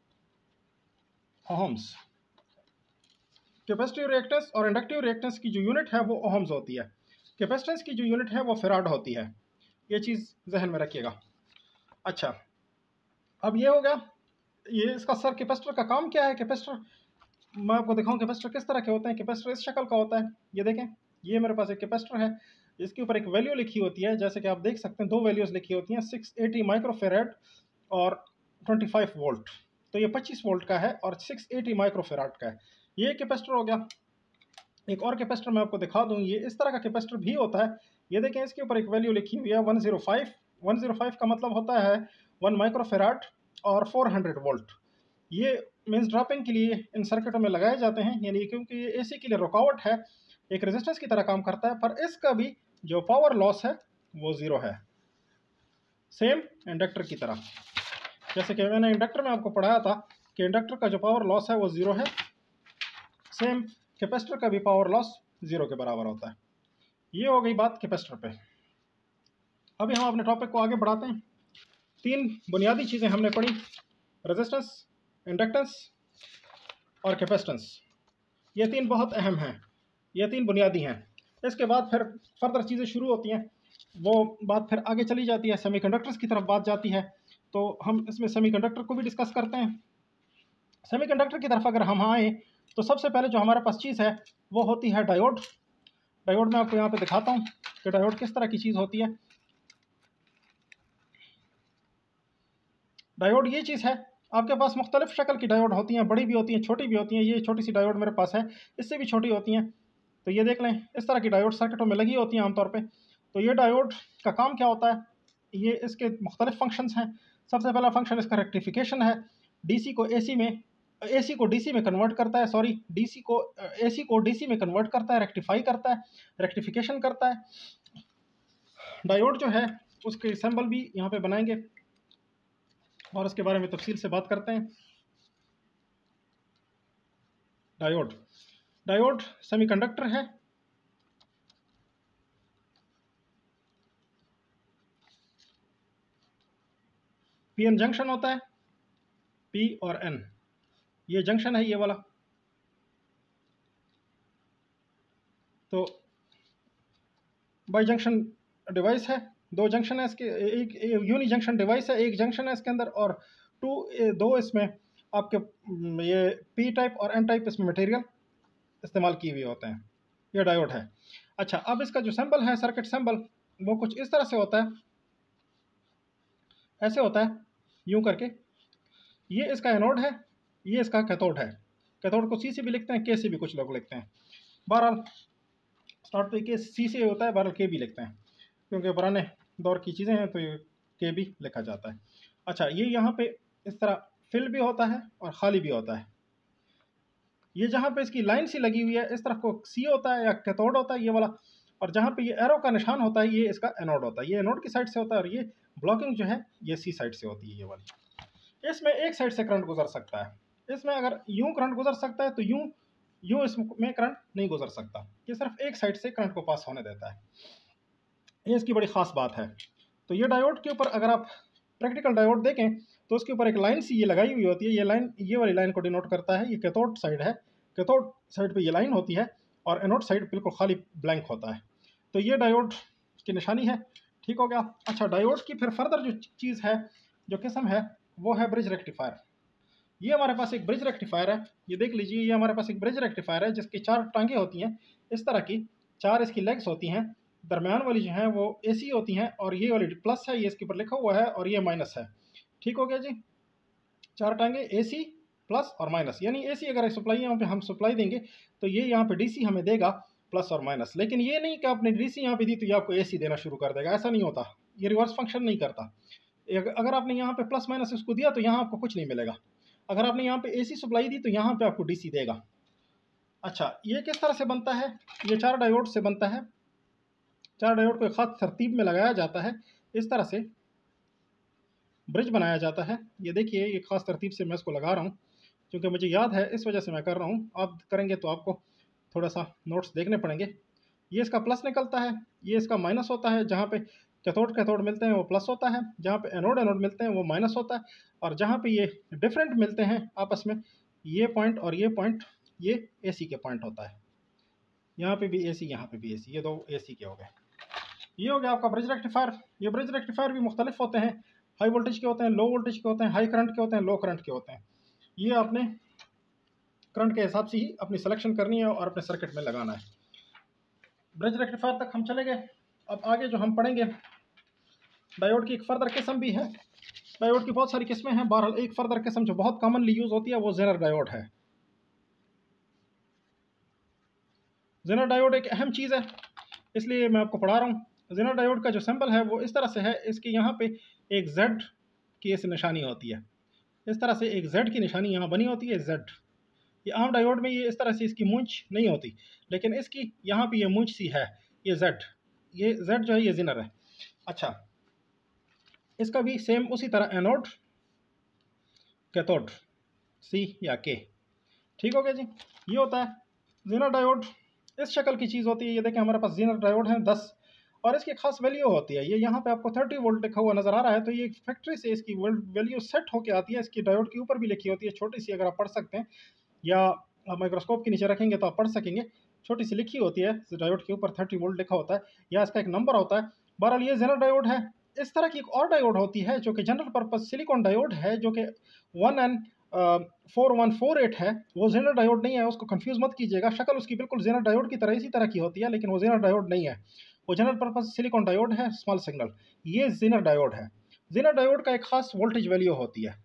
ओहम्स, कैपेसिटिव रिएक्टेंस और इंडक्टिव रिएक्टेंस की जो यूनिट है वो ओहम्स होती है। कैपेसिटेंस की जो यूनिट है वो फैराड होती है, ये चीज़ जहन में रखिएगा। अच्छा, अब ये हो गया, ये इसका सर कैपेसिटर का काम क्या है। कैपेसिटर मैं आपको दिखाऊं कैपेसिटर किस तरह के होते हैं। कैपेसिटर इस शक्ल का होता है, ये देखें, ये मेरे पास एक कैपेसिटर है, इसके ऊपर एक वैल्यू लिखी होती है, जैसे कि आप देख सकते हैं दो वैल्यूज़ लिखी होती हैं, सिक्स एटी माइक्रोफेराड और ट्वेंटी फाइव वोल्ट। तो ये पच्चीस वोल्ट का है और सिक्स एटी माइक्रोफेराड का है। ये कैपेसिटर हो गया। एक और कैपेसिटर मैं आपको दिखा दूँ, ये इस तरह का कैपेसिटर भी होता है। ये देखें, इसके ऊपर एक वैल्यू लिखी हुई है one zero five. One zero five का मतलब होता है वन माइक्रोफेराड और फोर हंड्रेड वोल्ट। ये मीन्स ड्रॉपिंग के लिए इन सर्किटों में लगाए जाते हैं, यानी क्योंकि ये एसी के लिए रुकावट है, एक रेजिस्टेंस की तरह काम करता है, पर इसका भी जो पावर लॉस है वो ज़ीरो है, सेम इंडक्टर की तरह। जैसे कि मैंने इंडक्टर में आपको पढ़ाया था कि इंडक्टर का जो पावर लॉस है वो ज़ीरो है, सेम कैपेसिटर का भी पावर लॉस ज़ीरो के बराबर होता है। ये हो गई बात कैपेसिटर पे। अभी हम अपने टॉपिक को आगे बढ़ाते हैं। तीन बुनियादी चीज़ें हमने पढ़ी, रेजिस्टेंस, इंडक्टेंस और कैपेसिटेंस। ये तीन बहुत अहम हैं, ये तीन बुनियादी हैं। इसके बाद फिर फर्दर चीज़ें शुरू होती हैं, वो बात फिर आगे चली जाती है, सेमीकंडक्टर्स की तरफ बात जाती है। तो हम इसमें सेमीकंडक्टर को भी डिस्कस करते हैं। सेमीकंडक्टर की तरफ अगर हम आए तो सबसे पहले जो हमारे पास चीज़ है वो होती है डायोड। डायोड मैं आपको यहाँ पे दिखाता हूँ कि डायोड किस तरह की चीज़ होती है। डायोड ये चीज़ है, आपके पास मुख्तलिफ शक्ल की डायोड होती हैं, बड़ी भी होती हैं, छोटी भी होती हैं। ये छोटी सी डायोड मेरे पास है, इससे भी छोटी होती हैं। तो ये देख लें, इस तरह की डायोड सर्किटों में लगी होती हैं आमतौर पे। तो ये डायोड का काम क्या होता है, ये इसके मुख्तलिफ फंक्शंस हैं। सबसे पहला फंक्शन इसका रेक्टिफिकेशन है, डीसी को एसी में, एसी को डीसी में कन्वर्ट करता है, सॉरी डीसी को एसी को डीसी में कन्वर्ट करता है, रेक्टिफाई करता है, रेक्टिफिकेशन करता है। डायोड जो है उसके सिंबल भी यहाँ पे बनाएंगे और इसके बारे में तफसील से बात करते हैं। डायोड डायोड सेमीकंडक्टर है। पी एन जंक्शन होता है, पी और एन, ये जंक्शन है ये वाला। तो बाई जंक्शन डिवाइस है, दो जंक्शन है इसके, एक यूनि जंक्शन डिवाइस है, एक जंक्शन है इसके अंदर, और टू दो इसमें आपके ये पी टाइप और एन टाइप इसमें मटेरियल इस्तेमाल किए हुए होते हैं। ये डायोड है। अच्छा, अब इसका जो सिंबल है, सर्किट सिंबल, वो कुछ इस तरह से होता है। ऐसे होता है यूं करके। ये इसका एनोड है, ये इसका कैथोड है। कैथोड को सी से भी लिखते हैं, के से भी कुछ लोग लिखते हैं। बहरहाल स्टार्ट पे के सी से होता है, बहरहाल के भी लिखते हैं क्योंकि पुराने दौर की चीज़ें हैं तो ये के भी लिखा जाता है। अच्छा, ये यहाँ पे इस तरह फिल भी होता है और ख़ाली भी होता है। ये जहाँ पे इसकी लाइन सी लगी हुई है इस तरफ को सी होता है या कैथोड होता है ये वाला, और जहाँ पे ये एरो का निशान होता है ये इसका एनोड होता है। ये एनोड की साइड से होता है और ये ब्लॉकिंग जो है ये सी साइड से होती है ये वाली। इसमें एक साइड से करंट गुजर सकता है, इसमें अगर यूं करंट गुजर सकता है तो यूं यूं इसमें करंट नहीं गुजर सकता। ये सिर्फ एक साइड से करंट को पास होने देता है, ये इसकी बड़ी ख़ास बात है। तो ये डायोड के ऊपर अगर आप प्रैक्टिकल डायोड देखें तो उसके ऊपर एक लाइन सी ये लगाई हुई होती है। ये लाइन ये वाली लाइन को डिनोट करता है, ये कैथोड साइड है। कैथोड साइड पे ये लाइन होती है और एनोड साइड बिल्कुल खाली ब्लैंक होता है। तो ये डायोड की निशानी है, ठीक हो गया। अच्छा, डायोड की फिर फर्दर जो चीज़ है, जो किस्म है, वो है ब्रिज रेक्टिफायर। ये हमारे पास एक ब्रिज रेक्टिफायर है, ये देख लीजिए, ये हमारे पास एक ब्रिज रेक्टिफायर है जिसकी चार टांगे होती हैं इस तरह की, चार इसकी लेग्स होती हैं। दरमियान वाली जो हैं वो एसी होती हैं और ये वाली प्लस है, ये इसके ऊपर लिखा हुआ है, और ये माइनस है। ठीक हो गया जी। चार टांगे एसी प्लस और माइनस, यानी एसी अगर सप्लाई यहाँ पे हम सप्लाई देंगे तो ये यहाँ पे डीसी हमें देगा प्लस और माइनस। लेकिन ये नहीं कि आपने डीसी यहाँ पे दी तो ये आपको एसी देना शुरू कर देगा, ऐसा नहीं होता। ये रिवर्स फंक्शन नहीं करता। अगर आपने यहाँ पे प्लस माइनस इसको दिया तो यहाँ आपको कुछ नहीं मिलेगा। अगर आपने यहाँ पे एसी सप्लाई दी तो यहाँ पे आपको डीसी देगा। अच्छा, ये किस तरह से बनता है? ये चार डायोड से बनता है। चार डायोड को एक खास तरतीब में लगाया जाता है, इस तरह से ब्रिज बनाया जाता है। ये देखिए, ये खास तरतीब से मैं इसको लगा रहा हूँ क्योंकि मुझे याद है, इस वजह से मैं कर रहा हूँ। आप करेंगे तो आपको थोड़ा सा नोट्स देखने पड़ेंगे। ये इसका प्लस निकलता है, ये इसका माइनस होता है। जहाँ पे कैथोड कैथोड मिलते हैं वो प्लस होता है, जहाँ पे एनोड एनोड मिलते हैं वो माइनस होता है, और जहाँ पे ये डिफरेंट मिलते हैं आपस में, ये पॉइंट और ये पॉइंट, ये एसी के पॉइंट होता है। यहाँ पे भी एसी, यहाँ पे भी एसी, ये दो एसी के हो गए। ये हो गया आपका ब्रिज रेक्टिफायर। ये ब्रिज रेक्टिफायर भी मुख्तलिफ होते हैं, हाई वोल्टेज के होते हैं, लो वोल्टेज के होते हैं, हाई करंट के होते हैं, लो करंट के होते हैं। ये आपने करंट के हिसाब से ही अपनी सिलेक्शन करनी है और अपने सर्किट में लगाना है। ब्रिज रेक्टिफायर तक हम चले गए। अब आगे जो हम पढ़ेंगे, डायोड की एक फर्दर किस्म भी है। डायोड की बहुत सारी किस्में हैं, बहरहाल एक फर्दर किस्म जो बहुत कॉमनली यूज़ होती है वो जेनर डायोड है। जेनर डायोड एक अहम चीज़ है, इसलिए मैं आपको पढ़ा रहा हूँ। जेनर डायोड का जो सिंबल है वो इस तरह से है, इसके यहाँ पे एक जेड की ऐसी निशानी होती है। इस तरह से एक जेड की निशानी यहाँ बनी होती है, जेड। ये आम डायोड में ये इस तरह से इसकी मूंछ नहीं होती, लेकिन इसकी यहाँ पे ये मूंछ सी है, ये जेड। ये जेड जो है ये जेनर है। अच्छा, इसका भी सेम उसी तरह एनोड कैथोड, सी या के। ठीक हो गया जी। ये होता है जेनर डायोड। इस शक्ल की चीज़ होती है। ये देखें, हमारे पास जेनर डायोड है दस, और इसकी खास वैल्यू होती है। ये यहाँ पे आपको तीस वोल्ट लिखा हुआ नज़र आ रहा है, तो ये फैक्ट्री से इसकी वैल्यू सेट होके आती है। इसकी डायोड के ऊपर भी लिखी होती है, छोटी सी, अगर आप पढ़ सकते हैं, या आप माइक्रोस्कोप के नीचे रखेंगे तो आप पढ़ सकेंगे। छोटी सी लिखी होती है डायोड के ऊपर, तीस वोल्ट लिखा होता है, या इसका एक नंबर होता है। बहरहाल ये जेनर डायोड है। इस तरह की एक और डायोड होती है जो कि जनरल पर्पज सिलिकॉन डायोड है, जो कि one N four one four eight है। वो जेनर डायोड नहीं है, उसको कंफ्यूज मत कीजिएगा। शक्ल उसकी बिल्कुल जेनर डायोड की तरह इसी तरह की होती है, लेकिन वो जेनर डायोड नहीं है। वो जनरल पर्पज सिलिकॉन डायोड है, स्मॉल सिग्नल। ये जेनर डायोड है। जेनर डायोड का एक खास वोल्टेज वैल्यू होती है।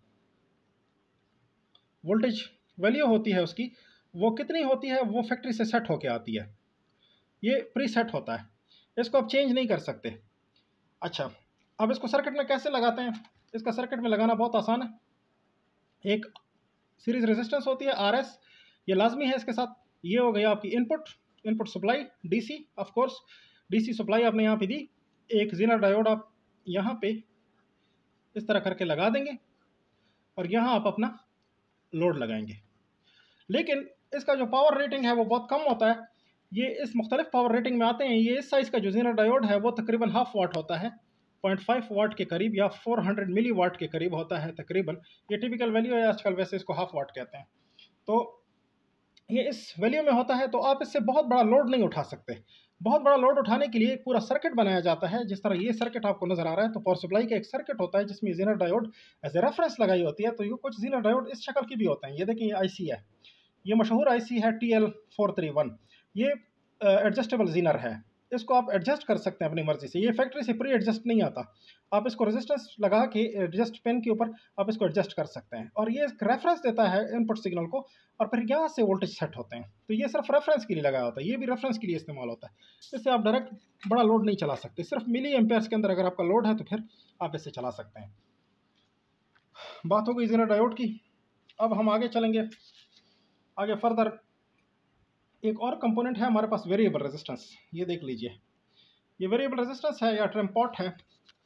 वोल्टेज वैल्यू होती है उसकी, वो कितनी होती है, वो फैक्ट्री से सेट होके आती है। ये प्री सेट होता है, इसको आप चेंज नहीं कर सकते। अच्छा, अब इसको सर्किट में कैसे लगाते हैं? इसका सर्किट में लगाना बहुत आसान है। एक सीरीज रेजिस्टेंस होती है आर एस, ये लाजमी है इसके साथ। ये हो गई आपकी input input supply DC, of course DC supply आपने यहाँ पे दी। एक जेनर डायोड आप यहाँ पे इस तरह करके लगा देंगे, और यहाँ आप अपना लोड लगाएंगे। लेकिन इसका जो पावर रेटिंग है वो बहुत कम होता है। ये इस मुख्तलिफ पावर रेटिंग में आते हैं। ये इस साइज़ का जो जेनर डायोड है वो तकरीबन हाफ वाट होता है, पॉइंट फाइव वाट के करीब, या फोर हंड्रेड मिली वाट के करीब होता है तकरीबन। ये टिपिकल वैल्यू है आजकल, वैसे इसको हाफ वाट कहते हैं। तो ये इस वैल्यू में होता है, तो आप इससे बहुत बड़ा लोड नहीं उठा सकते। बहुत बड़ा लोड उठाने के लिए एक पूरा सर्किट बनाया जाता है, जिस तरह ये सर्किट आपको नज़र आ रहा है। तो पावर सप्लाई का एक सर्किट होता है जिसमें zener diode as a reference लगाई होती है। तो ये कुछ जेनर डायोड इस शक्ल की भी होते हैं। ये देखिए, ये आईसी है, ये मशहूर आईसी है T L four three one. ये एडजस्टेबल जेनर है। इसको आप एडजस्ट कर सकते हैं अपनी मर्ज़ी से। ये फैक्ट्री से प्री एडजस्ट नहीं आता। आप इसको रेजिस्टेंस लगा के एडजस्ट पिन के ऊपर आप इसको एडजस्ट कर सकते हैं, और ये रेफरेंस देता है इनपुट सिग्नल को, और फिर यहाँ से वोल्टेज सेट होते हैं। तो ये सिर्फ रेफरेंस के लिए लगाया होता है, ये भी रेफरेंस के लिए इस्तेमाल होता है। इससे आप डायरेक्ट बड़ा लोड नहीं चला सकते, सिर्फ मिली एम्पेयर्स के अंदर अगर आपका लोड है तो फिर आप इससे चला सकते हैं। बात हो गई ज़ीरो डायोड की। अब हम आगे चलेंगे। आगे फर्दर एक और कंपोनेंट है हमारे पास, वेरिएबल रेजिस्टेंस। ये देख लीजिए, ये वेरिएबल रेजिस्टेंस है या ट्रिम पॉट है।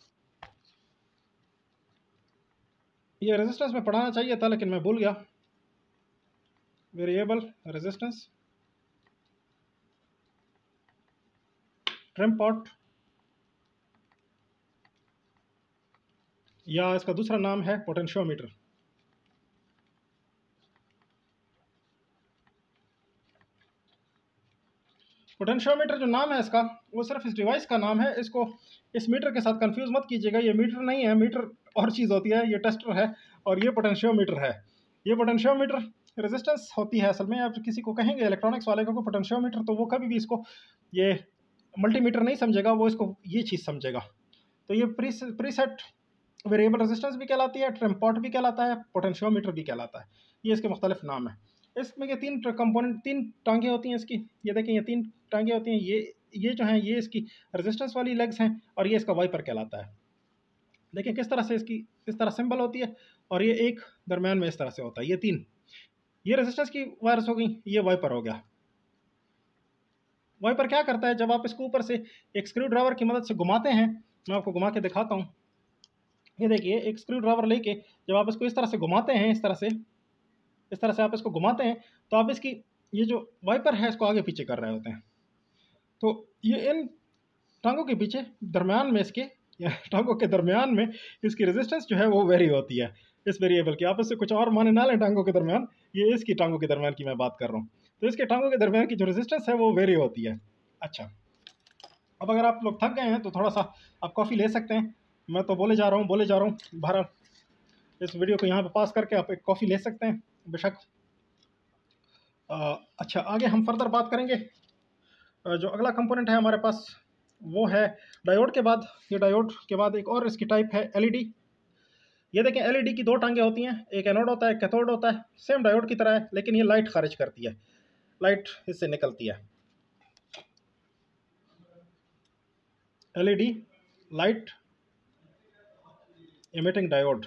ये रेजिस्टेंस में पढ़ाना चाहिए था लेकिन मैं भूल गया। वेरिएबल रेजिस्टेंस ट्रिम पॉट, या इसका दूसरा नाम है पोटेंशियोमीटर। पोटेंशियोमीटर जो नाम है इसका, वो सिर्फ इस डिवाइस का नाम है। इसको इस मीटर के साथ कंफ्यूज मत कीजिएगा, ये मीटर नहीं है, मीटर और चीज़ होती है, ये टेस्टर है और ये पोटेंशियोमीटर है। ये पोटेंशियोमीटर रेजिस्टेंस होती है असल में। आप किसी को कहेंगे इलेक्ट्रॉनिक्स वाले को पोटेंशियोमीटर, तो वो कभी भी इसको ये मल्टीमीटर नहीं समझेगा, वो इसको ये चीज़ समझेगा। तो ये प्री प्रीसेट वेरिएबल रेजिस्टेंस भी कहलाती है, ट्रिम पॉट भी कहलाता है, पोटेंशियोमीटर भी कहलाता है। ये इसके मुख्तलिफ नाम है। इसमें के तीन कंपोनेंट, तीन टांगे होती हैं इसकी। ये देखें, ये तीन टांगे होती हैं। ये ये जो हैं ये इसकी रेजिस्टेंस वाली लेग्स हैं, और ये इसका वाइपर कहलाता है। देखें किस तरह से इसकी इस तरह सिंबल होती है, और ये एक दरम्यान में इस तरह से होता है। ये तीन, ये रेजिस्टेंस की वायर्स हो गई, ये वाइपर हो गया। वाइपर क्या करता है, जब आप इसको ऊपर से एक स्क्रू ड्राइवर की मदद से घुमाते हैं, मैं आपको घुमा के दिखाता हूँ। ये देखिए, एक स्क्रू ड्राइवर लेके जब आप इसको इस तरह से घुमाते हैं, इस तरह से इस तरह से आप इसको घुमाते हैं, तो आप इसकी ये जो वाइपर है इसको आगे पीछे कर रहे होते हैं। तो ये इन टांगों के पीछे दरमियान में इसके या टांगों के दरमियान में इसकी रेजिस्टेंस जो है वो वेरी होती है इस वेरिएबल की। आप इससे कुछ और माने ना लें टांगों के दरमियान, ये इसकी टांगों के दरमियान की मैं बात कर रहा हूँ। तो इसके टांगों के दरमियान की जो रेजिस्टेंस है वो वेरी होती है। अच्छा, अब अगर आप लोग थक गए हैं तो थोड़ा सा आप कॉफ़ी ले सकते हैं। मैं तो बोले जा रहा हूँ बोले जा रहा हूँ बहरहाल इस वीडियो को यहाँ पे पास करके आप एक कॉफ़ी ले सकते हैं बेशक। अच्छा, आगे हम फर्दर बात करेंगे। आ, जो अगला कंपोनेंट है हमारे पास वो है डायोड के बाद। ये डायोड के बाद एक और इसकी टाइप है एलईडी। ये देखें, एलईडी की दो टांगे होती हैं, एक एनोड होता है, एक कैथोड होता है। सेम डायोड की तरह है, लेकिन ये लाइट खारिज करती है, लाइट इससे निकलती है। LED light emitting diode.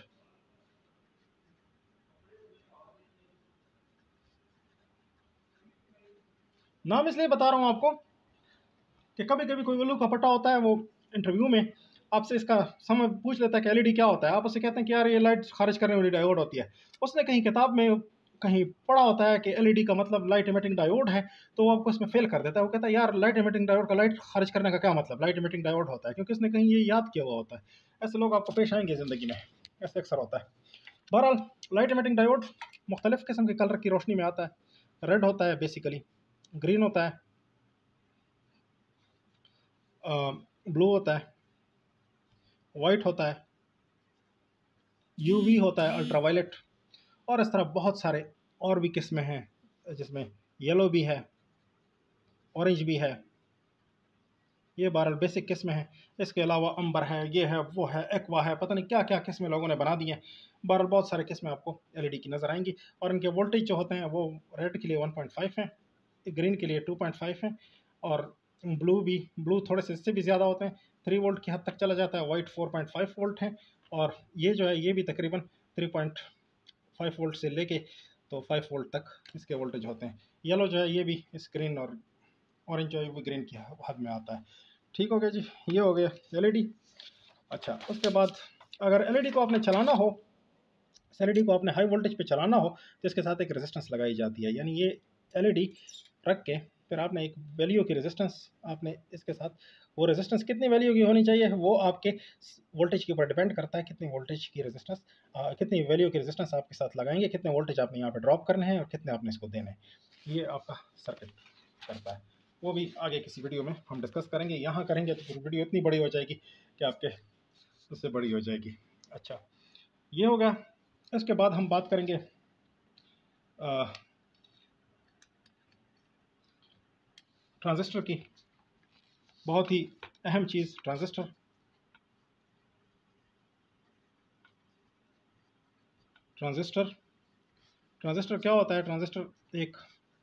नाम इसलिए बता रहा हूँ आपको कि कभी कभी कोई उल्लू का पट्टा होता है, वो इंटरव्यू में आपसे इसका समझ पूछ लेता है कि एलईडी क्या होता है। आप उससे कहते हैं कि यार ये लाइट खारिज करने वाली डायोड होती है। उसने कहीं किताब में कहीं पढ़ा होता है कि एलईडी का मतलब लाइट इमिटिंग डायोड है, तो वो आपको इसमें फेल कर देता है। वो कहता है यार लाइट इमिटिंग डायोड का लाइट खारिज करने का क्या मतलब, लाइट इमिटिंग डायोड होता है, क्योंकि उसने कहीं ये याद किया हुआ होता है। ऐसे लोग आपको पेश आएंगे ज़िंदगी में, ऐसे अक्सर होता है। बहरहाल, लाइट इमिटिंग डायोड मुख्तलिफ़ किस्म के कलर की रोशनी में आता है। रेड होता है बेसिकली, ग्रीन होता है, ब्लू होता है, वाइट होता है, यूवी होता है, अल्ट्रावायलेट, और इस तरह बहुत सारे और भी किस्में हैं, जिसमें येलो भी है, ऑरेंज भी है। ये बहरहाल बेसिक किस्में हैं। इसके अलावा अंबर है, ये है, वो है, एक्वा है, पता नहीं क्या क्या किस्में लोगों ने बना दी हैं। बहरहाल बहुत सारे किस्में आपको एलईडी की नज़र आएंगी, और इनके वोल्टेज जो होते हैं वो रेड के लिए वन पॉइंट फाइव हैं, ग्रीन के लिए टू पॉइंट फाइव हैं, और ब्लू भी ब्लू थोड़े से इससे भी ज़्यादा होते हैं, थ्री वोल्ट की हद तक चला जाता है। White four point five volt है, और ये जो है ये भी तकरीबन थ्री पॉइंट फाइव वोल्ट से लेके तो फाइव वोल्ट तक इसके वोल्टेज होते हैं। येलो जो है ये भी इस ग्रीन, और ऑरेंज जो है वो ग्रीन की हद में आता है। ठीक हो गया जी, ये हो गया एलईडी। अच्छा, उसके बाद अगर एलईडी को आपने चलाना हो, एलईडी को आपने हाई वोल्टेज पे चलाना हो, तो इसके साथ एक रेजिस्टेंस लगाई जाती है। यानी ये एलईडी रख के फिर आपने एक वैल्यू की रेजिस्टेंस आपने इसके साथ, वो रेजिस्टेंस कितनी वैल्यू की होनी चाहिए वो आपके वोल्टेज के ऊपर डिपेंड करता है। कितनी वोल्टेज की रेजिस्टेंस, कितनी वैल्यू की रेजिस्टेंस आपके साथ लगाएंगे, कितने वोल्टेज आपने यहाँ पे ड्रॉप करने हैं और कितने आपने इसको देने हैं, ये आपका सर्किट करता है। वो भी आगे किसी वीडियो में हम डिस्कस करेंगे। यहाँ करेंगे तो फिर वीडियो इतनी बड़ी हो जाएगी कि आपके उससे बड़ी हो जाएगी। अच्छा, ये हो गया। इसके बाद हम बात करेंगे ट्रांजिस्टर की। बहुत ही अहम चीज़ ट्रांजिस्टर। ट्रांजिस्टर ट्रांजिस्टर क्या होता है? ट्रांजिस्टर एक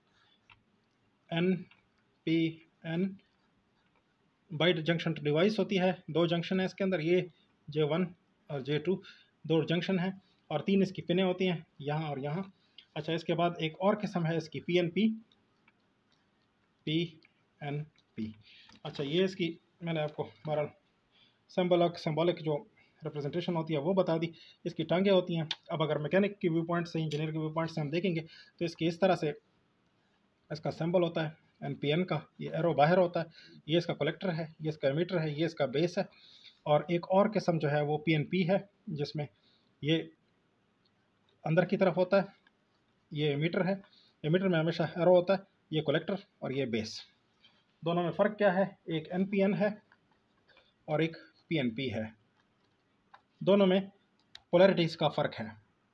N P N bite junction device होती है। दो जंक्शन है इसके अंदर, ये जे वन और जे टू दो जंक्शन है, और तीन इसकी पिनें होती हैं यहाँ और यहाँ। अच्छा, इसके बाद एक और किस्म है इसकी P N P P N P. अच्छा, ये इसकी मैंने आपको बहरहाल सिंबॉलिक सिंबॉलिक जो रिप्रेजेंटेशन होती है वो बता दी। इसकी टांगें होती हैं। अब अगर मैकेनिक के व्यू पॉइंट से, इंजीनियर के व्यू पॉइंट से हम देखेंगे तो इसकी इस तरह से इसका सिंबल होता है एन पी एन का। ये एरो बाहर होता है, ये इसका कलेक्टर है, ये इसका एमीटर है, ये इसका बेस है। और एक और किस्म जो है वो पी एन पी है, जिसमें ये अंदर की तरफ होता है, ये एमीटर है। एमीटर में हमेशा एरो होता है, ये कलेक्टर और ये बेस। दोनों में फ़र्क क्या है? एक एन पी एन है और एक पी एन पी है। दोनों में पोलैरिटीज़ का फ़र्क है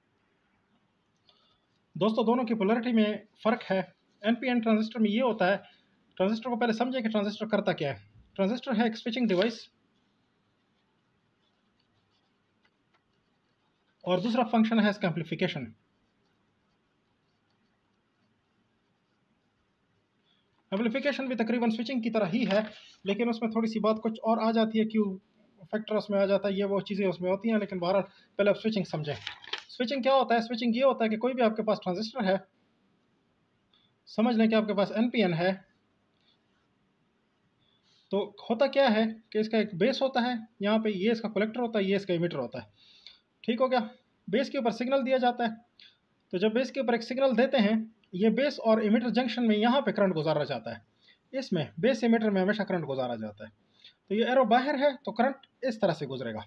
दोस्तों। दोनों की पोलैरिटी में फ़र्क है। एन पी एन ट्रांजिस्टर में ये होता है, ट्रांजिस्टर को पहले समझे कि ट्रांजिस्टर करता क्या है। ट्रांजिस्टर है एक स्विचिंग डिवाइस, और दूसरा फंक्शन है इसका एम्पलीफिकेशन। एम्पलीफिकेशन भी तकरीबन स्विचिंग की तरह ही है, लेकिन उसमें थोड़ी सी बात कुछ और आ जाती है, क्यों फैक्टर उसमें आ जाता है, ये वो चीज़ें उसमें होती हैं। लेकिन बहरहाल पहले आप स्विचिंग समझें। स्विचिंग क्या होता है? स्विचिंग ये होता है कि कोई भी आपके पास ट्रांजिस्टर है, समझ लें कि आपके पास एन पी एन है, तो होता क्या है कि इसका एक बेस होता है, यहाँ पे ये इसका कलेक्टर होता है, ये इसका एमीटर होता है। ठीक हो गया? बेस के ऊपर सिग्नल दिया जाता है। तो जब बेस के ऊपर एक सिग्नल देते हैं, ये बेस और एमीटर जंक्शन में यहाँ पे करंट गुजारा जाता है। इसमें बेस एमीटर में हमेशा करंट गुजारा जाता है। तो ये एरो बाहर है तो करंट इस तरह से गुजरेगा।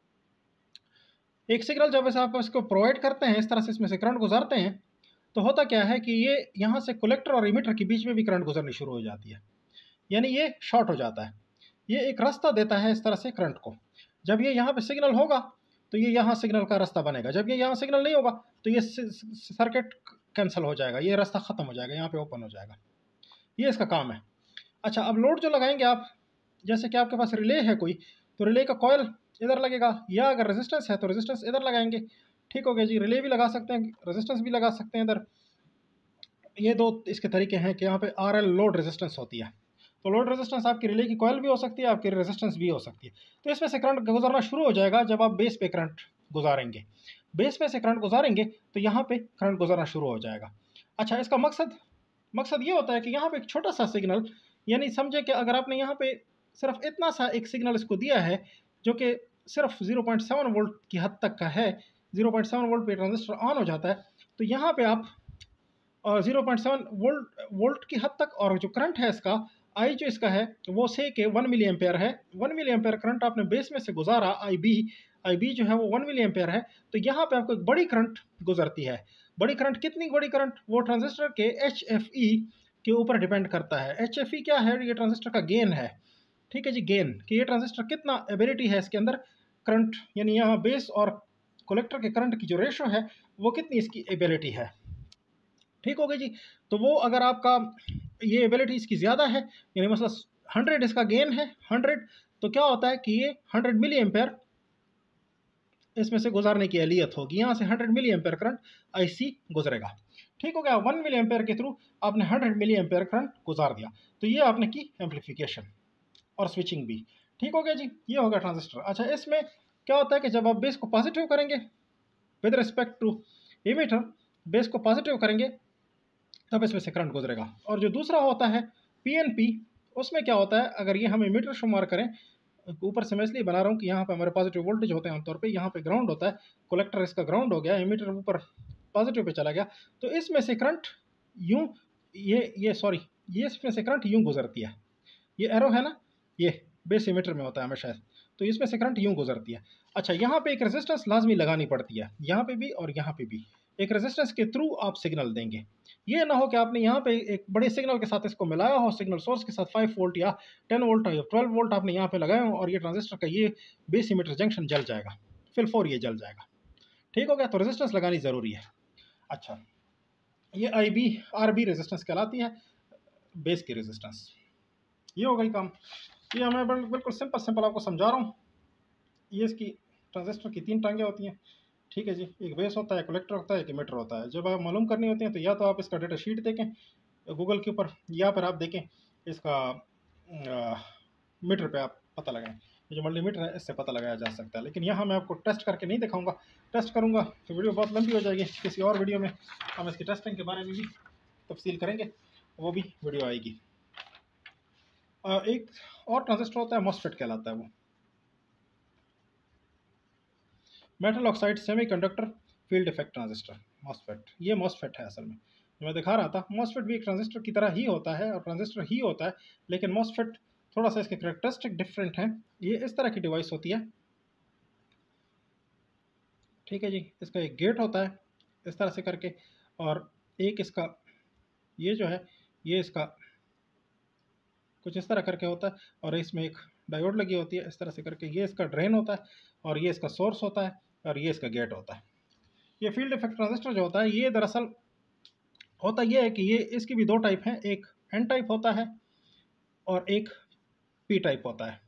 एक सिग्नल जब ऐसा आप इसको प्रोवाइड करते हैं, इस तरह से इसमें से करंट गुजारते हैं, तो होता क्या है कि ये यहाँ से कलेक्टर और एमीटर के बीच में भी करंट गुजरनी शुरू हो जाती है, यानी ये शॉर्ट हो जाता है। ये एक रास्ता देता है इस तरह से करंट को। जब ये यहाँ पे सिग्नल होगा तो ये यहाँ सिग्नल का रास्ता बनेगा। जब ये यहाँ सिग्नल नहीं होगा तो ये सर्किट कैंसिल हो जाएगा, ये रास्ता ख़त्म हो जाएगा, यहाँ पे ओपन हो जाएगा। ये इसका काम है। अच्छा, अब लोड जो लगाएंगे आप, जैसे कि आपके पास रिले है कोई, तो रिले का कॉयल इधर लगेगा, या अगर रेजिस्टेंस है तो रेजिस्टेंस इधर लगाएंगे। ठीक हो गया जी? रिले भी लगा सकते हैं, रेजिस्टेंस भी लगा सकते हैं इधर। ये दो इसके तरीके हैं कि यहाँ पे आर एल लोड रेजिस्टेंस होती है। तो लोड रेजिस्टेंस आपकी रिले की कॉयल भी हो सकती है, आपकी रेजिस्टेंस भी हो सकती है। तो इसमें से करंट गुजरना शुरू हो जाएगा जब आप बेस पे करंट गुजारेंगे। बेस पे से करंट गुजारेंगे तो यहाँ पे करंट गुजरना शुरू हो जाएगा। अच्छा, इसका मकसद मकसद ये होता है कि यहाँ पे एक छोटा सा सिग्नल, यानी समझे कि अगर आपने यहाँ पे सिर्फ इतना सा एक सिग्नल इसको दिया है जो कि सिर्फ ज़ीरो पॉइंट सेवन वोल्ट की हद तक का है, ज़ीरो पॉइंट सेवन वोल्ट पे ट्रांजिस्टर ऑन हो जाता है, तो यहाँ पे आप और zero point seven volt volt की हद तक, और जो करंट है इसका आई जो इसका है वो से के वन मिली एम्पेयर है। वन मिली एम्पेयर करंट आपने बेस में से गुजारा, आई बी आई बी जो है वो वन मिली एम्पेयर है। तो यहाँ पे आपको एक बड़ी करंट गुजरती है। बड़ी करंट, कितनी बड़ी करंट? वो ट्रांजिस्टर के एच एफ ई के ऊपर डिपेंड करता है। एच एफ ई क्या है? ये ट्रांजिस्टर का गेन है। ठीक है जी, गेन, कि ये ट्रांजिस्टर कितना एबिलिटी है इसके अंदर करंट, यानी यहाँ बेस और कलेक्टर के करंट की जो रेशो है वो कितनी इसकी एबिलिटी है। ठीक हो गई जी? तो वो अगर आपका ये एबिलिटी इसकी ज़्यादा है, यानी मतलब हंड्रेड इसका गेन है, हंड्रेड, तो क्या होता है कि ये हंड्रेड मिली एम्पेयर इसमें से गुजारने की एलियत होगी। यहाँ से hundred milliampere current IC गुजरेगा। ठीक हो गया? वन मिली एम्पेयर के थ्रू आपने हंड्रेड मिली एम्पेयर करंट गुजार दिया, तो ये आपने की एम्पलीफिकेशन और स्विचिंग भी। ठीक हो गया जी? ये होगा ट्रांजिस्टर। अच्छा, इसमें क्या होता है कि जब आप बेस को पॉजिटिव करेंगे with respect to emitter, base को पॉजिटिव करेंगे तब इसमें से करंट गुजरेगा। और जो दूसरा होता है पी एन पी, उसमें क्या होता है, अगर ये हम एमीटर शुमार करें, ऊपर से मैं इसलिए बना रहा हूँ कि यहाँ पे हमारे पॉजिटिव वोल्टेज होते हैं आमतौर पे, यहाँ पे ग्राउंड होता है, कलेक्टर इसका ग्राउंड हो गया, एमीटर ऊपर पॉजिटिव पे चला गया, तो इसमें से करंट यूँ ये ये सॉरी ये इसमें से करंट यूँ गुजरती है। ये एरो है ना, ये बेस एमीटर में होता है हमेशा, तो इसमें से करंट यूँ गुजरती है। अच्छा, यहाँ पे एक रेजिस्टेंस लाजमी लगानी पड़ती है, यहाँ पे भी और यहाँ पे भी एक रेजिस्टेंस के थ्रू आप सिग्नल देंगे। ये ना हो कि आपने यहाँ पे एक बड़े सिग्नल के साथ इसको मिलाया हो, सिग्नल सोर्स के साथ फाइव वोल्ट या टेन वोल्ट या ट्वेल्व वोल्ट आपने यहाँ पे लगाए हो, और ये ट्रांजिस्टर का ये बेस एमीटर जंक्शन जल जाएगा, फिल फोर ये जल जाएगा। ठीक हो गया? तो रेजिस्टेंस लगानी ज़रूरी है। अच्छा, ये I B R B resistance कहलाती है, बेस की रेजिस्टेंस। ये हो गई काम। ये मैं बिल- बिल्कुल सिंपल सिंपल आपको समझा रहा हूँ। ये इसकी ट्रांजिस्टर की तीन टांगें होती हैं, ठीक है जी। एक बेस होता है, कलेक्टर होता है, एक इमिटर होता है। जब आप मालूम करनी होती है तो या तो आप इसका डेटा शीट देखें गूगल के ऊपर, या फिर आप देखें इसका मीटर पे आप पता लगाएं। ये जो मल्टीमीटर है इससे पता लगाया जा सकता है, लेकिन यहाँ मैं आपको टेस्ट करके नहीं दिखाऊंगा। टेस्ट करूंगा तो वीडियो बहुत लंबी हो जाएगी। किसी और वीडियो में हम इसकी टेस्टिंग के बारे में भी तफसील करेंगे, वो भी वीडियो आएगी। आ, एक और ट्रांजिस्टर होता है, मॉसफेट कहलाता है वो, metal oxide semiconductor field effect transistor, MOSFET. ये मॉसफेट है असल में, जो मैं दिखा रहा था। मॉसफेट भी एक ट्रांजिस्टर की तरह ही होता है और ट्रांजिस्टर ही होता है, लेकिन मॉसफेट थोड़ा सा इसके करेक्टरिस्टिक डिफरेंट हैं। ये इस तरह की डिवाइस होती है, ठीक है जी। इसका एक गेट होता है इस तरह से करके, और एक इसका ये जो है ये इसका कुछ इस तरह करके होता है, और इसमें एक डायोड लगी होती है इस तरह से करके। ये इसका ड्रेन होता है, और ये इसका सोर्स होता है, और ये इसका गेट होता है। ये फील्ड इफेक्ट ट्रांजिस्टर जो होता है, ये दरअसल होता ये है कि ये इसकी भी दो टाइप हैं, एक एन टाइप होता है और एक पी टाइप होता है।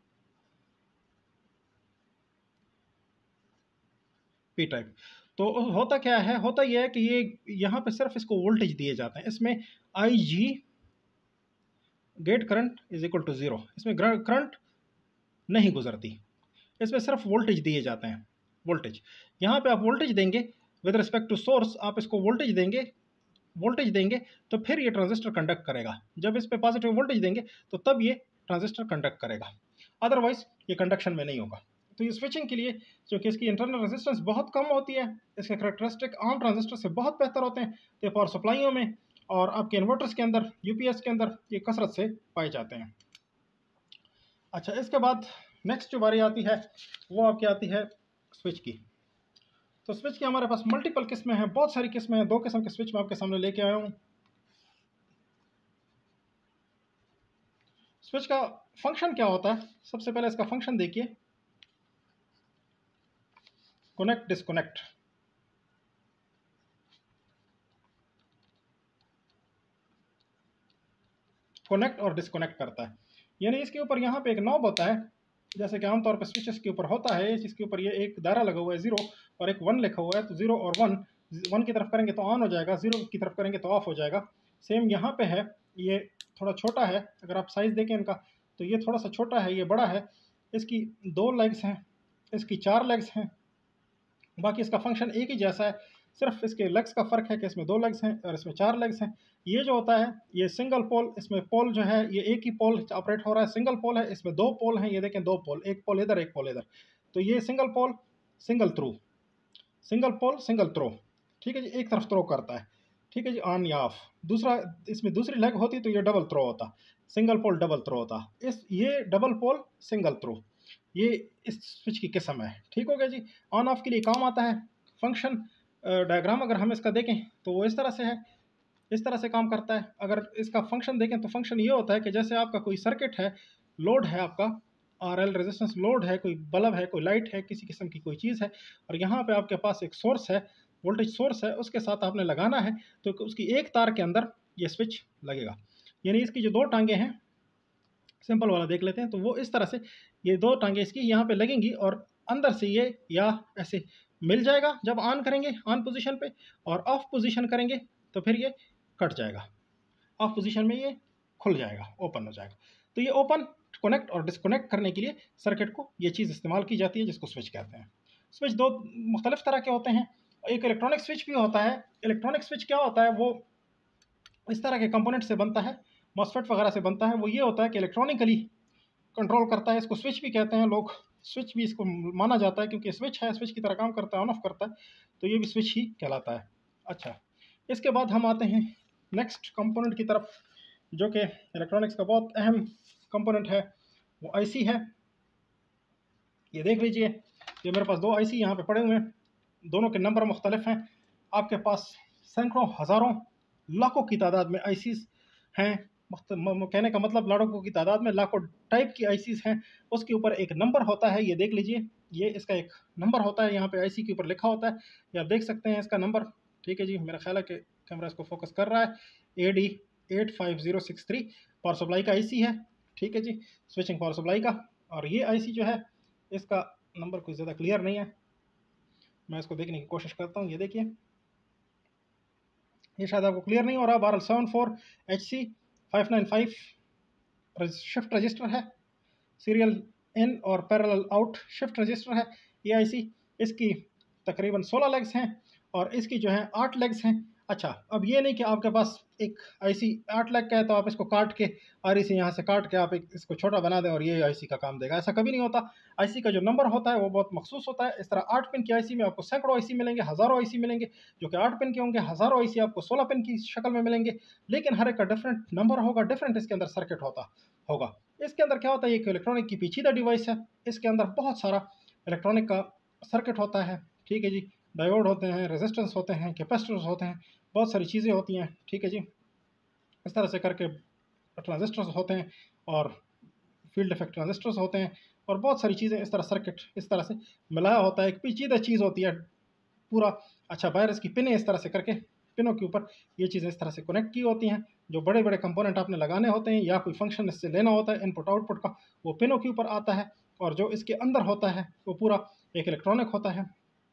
पी टाइप तो होता क्या है, होता यह है कि ये यहाँ पे सिर्फ इसको वोल्टेज दिए जाते हैं। इसमें I G gate current is equal to zero, इसमें करंट नहीं गुजरती, इसमें सिर्फ वोल्टेज दिए जाते हैं। वोल्टेज यहाँ पे आप वोल्टेज देंगे विद रिस्पेक्ट टू सोर्स, आप इसको वोल्टेज देंगे वोल्टेज देंगे तो फिर ये ट्रांजिस्टर कंडक्ट करेगा। जब इस पे पॉजिटिव वोल्टेज देंगे तो तब ये ट्रांजिस्टर कंडक्ट करेगा, अदरवाइज ये कंडक्शन में नहीं होगा। तो ये स्विचिंग के लिए, क्योंकि इसकी इंटरनल रेजिस्टेंस बहुत कम होती है, इसके करेक्टरिस्टिक आम ट्रांजिस्टर से बहुत बेहतर होते हैं, तो पावर सप्लाइयों में और आपके इन्वर्टर्स के अंदर, यूपीएस के अंदर ये कसरत से पाए जाते हैं। अच्छा, इसके बाद नेक्स्ट जो बारी आती है वो आपकी आती है स्विच की। तो स्विच की हमारे पास मल्टीपल किस्में हैं, बहुत सारी किस्में हैं। दो किस्म के स्विच मैं आपके सामने लेके आया हूँ। स्विच का फंक्शन क्या होता है, सबसे पहले इसका फंक्शन देखिए, कनेक्ट डिस्कनेक्ट। कनेक्ट और डिस्कनेक्ट करता है, यानी इसके ऊपर यहाँ पे एक नॉब होता है, जैसे कि आमतौर पर स्विचेस के ऊपर होता है, जिसके ऊपर ये एक दायरा लगा हुआ है जीरो और एक वन लिखा हुआ है। तो जीरो और वन, वन की तरफ करेंगे तो ऑन हो जाएगा, जीरो की तरफ करेंगे तो ऑफ हो जाएगा। सेम यहाँ पे है, ये थोड़ा छोटा है, अगर आप साइज देखें इनका तो ये थोड़ा सा छोटा है, ये बड़ा है। इसकी दो लेग्स हैं, इसकी चार लेग्स हैं, बाकी इसका फंक्शन एक ही जैसा है, सिर्फ इसके लेग्स का फ़र्क है कि इसमें दो लेग्स हैं और इसमें चार लेग्स हैं। ये जो होता है ये सिंगल पोल, इसमें पोल जो है ये एक ही पोल ऑपरेट हो रहा है, सिंगल पोल है। इसमें दो पोल हैं, ये देखें दो पोल, एक पोल इधर एक पोल इधर। तो ये single pole single through, single pole single throw, ठीक है जी, एक तरफ थ्रो करता है, ठीक है जी, ऑन या ऑफ। दूसरा इसमें दूसरी लेग होती तो ये डबल थ्रो होता, सिंगल पोल डबल थ्रो होता। इस ये डबल पोल सिंगल थ्रो, ये इस स्विच की किस्म है, ठीक हो गया जी। ऑन ऑफ के लिए काम आता है। फंक्शन डायग्राम अगर हम इसका देखें तो वो इस तरह से है, इस तरह से काम करता है। अगर इसका फंक्शन देखें तो फंक्शन ये होता है कि जैसे आपका कोई सर्किट है, लोड है आपका, आर एल रेजिस्टेंस लोड है, कोई बल्ब है, कोई लाइट है, किसी किस्म की कोई चीज़ है, और यहाँ पे आपके पास एक सोर्स है, वोल्टेज सोर्स है, उसके साथ आपने लगाना है तो उसकी एक तार के अंदर ये स्विच लगेगा। यानी इसकी जो दो टांगे हैं, सिंपल वाला देख लेते हैं, तो वो इस तरह से ये दो टांगे इसकी यहाँ पे लगेंगी और अंदर से ये या ऐसे मिल जाएगा जब ऑन करेंगे ऑन पोजीशन पे, और ऑफ पोजीशन करेंगे तो फिर ये कट जाएगा, ऑफ पोजीशन में ये खुल जाएगा, ओपन हो जाएगा। तो ये ओपन, कनेक्ट और डिस्कनेक्ट करने के लिए सर्किट को ये चीज़ इस्तेमाल की जाती है, जिसको स्विच कहते हैं। स्विच दो मुख्तलिफ तरह के होते हैं, एक इलेक्ट्रॉनिक स्विच भी होता है। इलेक्ट्रॉनिक स्विच क्या होता है, वो इस तरह के कंपोनेंट से बनता है, मॉसफेट वगैरह से बनता है। वो ये होता है कि इलेक्ट्रॉनिकली कंट्रोल करता है, इसको स्विच भी कहते हैं लोग, स्विच भी इसको माना जाता है क्योंकि स्विच है, स्विच की तरह काम करता है, ऑन ऑफ करता है, तो ये भी स्विच ही कहलाता है। अच्छा, इसके बाद हम आते हैं नेक्स्ट कंपोनेंट की तरफ, जो कि इलेक्ट्रॉनिक्स का बहुत अहम कंपोनेंट है, वो आईसी है। ये देख लीजिए, ये मेरे पास दो आईसी यहाँ पे पड़े हुए हैं, दोनों के नंबर मुख्तलिफ हैं। आपके पास सैकड़ों हज़ारों लाखों की तादाद में आईसीज हैं, कहने का मतलब लाखों की तादाद में लाखों टाइप की आईसीज हैं। उसके ऊपर एक नंबर होता है, ये देख लीजिए, ये इसका एक नंबर होता है, यहाँ पे आईसी के ऊपर लिखा होता है, ये आप देख सकते हैं इसका नंबर, ठीक है जी। मेरा ख्याल है कि कैमरा इसको फोकस कर रहा है। A D eight five zero six three power supply का आईसी है, ठीक है जी, स्विचिंग पावर सप्लाई का। और ये आईसी जो है इसका नंबर कुछ ज़्यादा क्लियर नहीं है, मैं इसको देखने की कोशिश करता हूँ। ये देखिए, ये शायद आपको क्लियर नहीं हो रहा। बारह seven four H C five nine five shift register है, सीरियल इन और पैरेलल आउट शिफ्ट रजिस्टर है ये आईसी। इसकी तकरीबन सोलह लेग्स हैं और इसकी जो है आठ लेग्स हैं। अच्छा, अब ये नहीं कि आपके पास एक आईसी आठ लेग का है तो आप इसको काट के आरी से यहाँ से काट के आप एक इसको छोटा बना दें और ये आईसी का काम देगा, ऐसा कभी नहीं होता। आईसी का जो नंबर होता है वो बहुत मखसूस होता है। इस तरह आठ पिन की आईसी में आपको सैकड़ों आईसी मिलेंगे, हज़ारों आईसी मिलेंगे जो कि आठ पिन के होंगे, हज़ारों आईसी आपको सोलह पिन की शक्ल में मिलेंगे, लेकिन हर एक का डिफरेंट नंबर होगा, डिफरेंट इसके अंदर सर्किट होता होगा। इसके अंदर क्या होता है, एक इलेक्ट्रॉनिक की पेचीदा डिवाइस है, इसके अंदर बहुत सारा इलेक्ट्रॉनिक का सर्किट होता है। ठीक है जी, डायोड होते हैं, रेजिस्टेंस होते हैं, कैपेसिटर्स होते हैं, बहुत सारी चीज़ें होती हैं। ठीक है जी, इस तरह से करके ट्रांजिस्टर्स होते हैं और फील्ड इफेक्ट ट्रांजिस्टर्स होते हैं और बहुत सारी चीज़ें इस तरह सर्किट इस तरह से मिलाया होता है, एक पेचीदा चीज़ होती है पूरा। अच्छा, वायरस की पिनें इस तरह से करके पिनों के ऊपर ये चीज़ें इस तरह से कनेक्ट की होती हैं। जो बड़े बड़े कंपोनेंट आपने लगाने होते हैं या कोई फंक्शन इससे लेना होता है इनपुट आउटपुट का, वो पिनों के ऊपर आता है। और जो इसके अंदर होता है वो पूरा एक इलेक्ट्रॉनिक होता है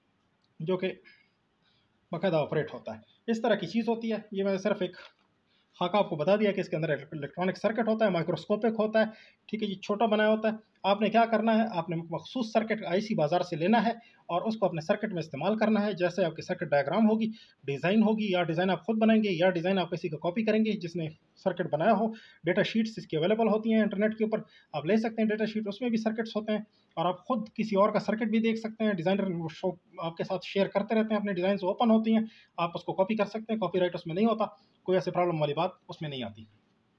जो कि बाकायदा ऑपरेट होता है। इस तरह की चीज़ होती है। ये मैंने सिर्फ एक खाका आपको बता दिया कि इसके अंदर इलेक्ट्रॉनिक सर्किट होता है, माइक्रोस्कोपिक होता है। ठीक है जी, छोटा बनाया होता है। आपने क्या करना है, आपने मखसूस सर्किट आईसी बाज़ार से लेना है और उसको अपने सर्किट में इस्तेमाल करना है। जैसे आपकी सर्किट डायग्राम होगी, डिज़ाइन होगी, या डिज़ाइन आप खुद बनाएंगे या डिज़ाइन आप किसी का कॉपी करेंगे जिसने सर्किट बनाया हो। डेटा शीट्स इसकी अवेलेबल होती हैं इंटरनेट के ऊपर, आप ले सकते हैं डेटा शीट, उसमें भी सर्किट्स होते हैं। और आप खुद किसी और का सर्किट भी देख सकते हैं। डिज़ाइनर शो आपके साथ शेयर करते रहते हैं, अपने डिज़ाइन ओपन होती हैं, आप उसको कॉपी कर सकते हैं, कॉपीराइट उसमें नहीं होता, कोई ऐसी प्रॉब्लम वाली बात उसमें नहीं आती।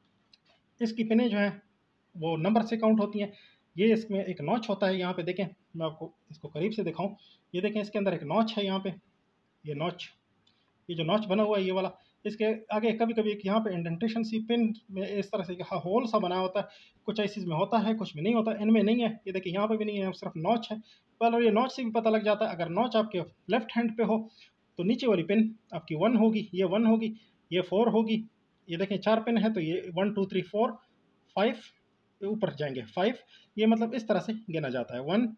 इसकी पिनें जो हैं वो नंबर से काउंट होती हैं। ये इसमें एक नॉच होता है, यहाँ पे देखें, मैं आपको इसको करीब से दिखाऊं। ये देखें, इसके अंदर एक नॉच है, यहाँ पे ये नॉच, ये जो नॉच बना हुआ है ये वाला, इसके आगे कभी कभी एक यहाँ पे इंडेंटेशन सी पिन में इस तरह से होल सा बना होता है। कुछ ऐसी में होता है, कुछ में नहीं होता, इनमें नहीं है। ये देखिए, यहाँ पे भी नहीं है, सिर्फ नॉच है। पर ये नॉच से भी पता लग जाता है, अगर नॉच आपके लेफ्ट हैंड पे हो तो नीचे वाली पिन आपकी वन होगी, ये वन होगी, ये फोर होगी। ये देखें, चार पिन है तो ये one two three four five ऊपर जाएंगे फाइव, ये मतलब इस तरह से गिना जाता है, वन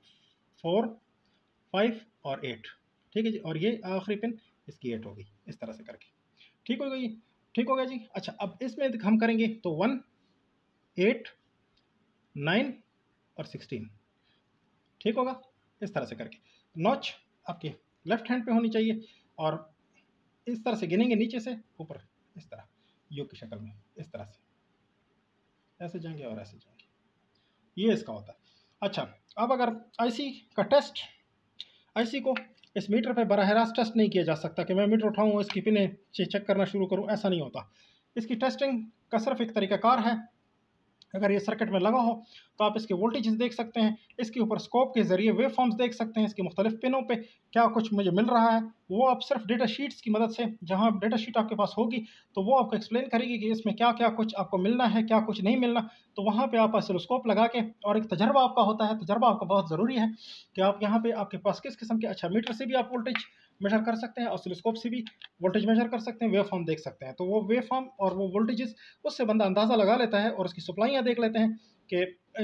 फोर फाइव और एट। ठीक है जी, और ये आखिरी पिन इसकी एट होगी, इस तरह से करके। ठीक हो गई, ठीक हो गया जी। अच्छा, अब इसमें हम करेंगे तो वन एट नाइन और सिक्सटीन, ठीक होगा, इस तरह से करके। नॉच आपके लेफ्ट हैंड पे होनी चाहिए और इस तरह से गिनेंगे नीचे से ऊपर, इस तरह यू की शक्ल में, इस तरह से ऐसे जाएंगे और ऐसे जाएंगे, ये इसका होता है। अच्छा, अब अगर आईसी का टेस्ट, आईसी को इस मीटर पे बराह रास्त टेस्ट नहीं किया जा सकता कि मैं मीटर उठाऊँ इसकी पिने चेक करना शुरू करूँ, ऐसा नहीं होता। इसकी टेस्टिंग का सिर्फ एक तरीकाकार है। अगर ये सर्किट में लगा हो तो आप इसके वोल्टेजेस देख सकते हैं, इसके ऊपर स्कोप के ज़रिए वेव फॉर्म्स देख सकते हैं, इसकी मुख्तलिफ पिनों पे क्या कुछ मुझे मिल रहा है, वो आप सिर्फ डेटा शीट्स की मदद से, जहां डेटा शीट आपके पास होगी तो वो आपको एक्सप्लेन करेगी कि इसमें क्या क्या कुछ आपको मिलना है, क्या कुछ नहीं मिलना। तो वहाँ पे आप ऑसिलोस्कोप लगा के, और एक तजर्बा आपका होता है, तजर्बा आपका बहुत ज़रूरी है कि आप यहाँ पे आपके पास किस किस्म के, अच्छा मीटर से भी आप वोल्टेज मेजर कर सकते हैं, ऑसिलोस्कोप से भी वोल्टेज मेजर कर सकते हैं, वेव फॉर्म देख सकते हैं। तो वो वेव फॉर्म और वो वोल्टेजेस, उससे बंदा अंदाज़ा लगा लेता है और उसकी सप्लाइयाँ देख लेते हैं कि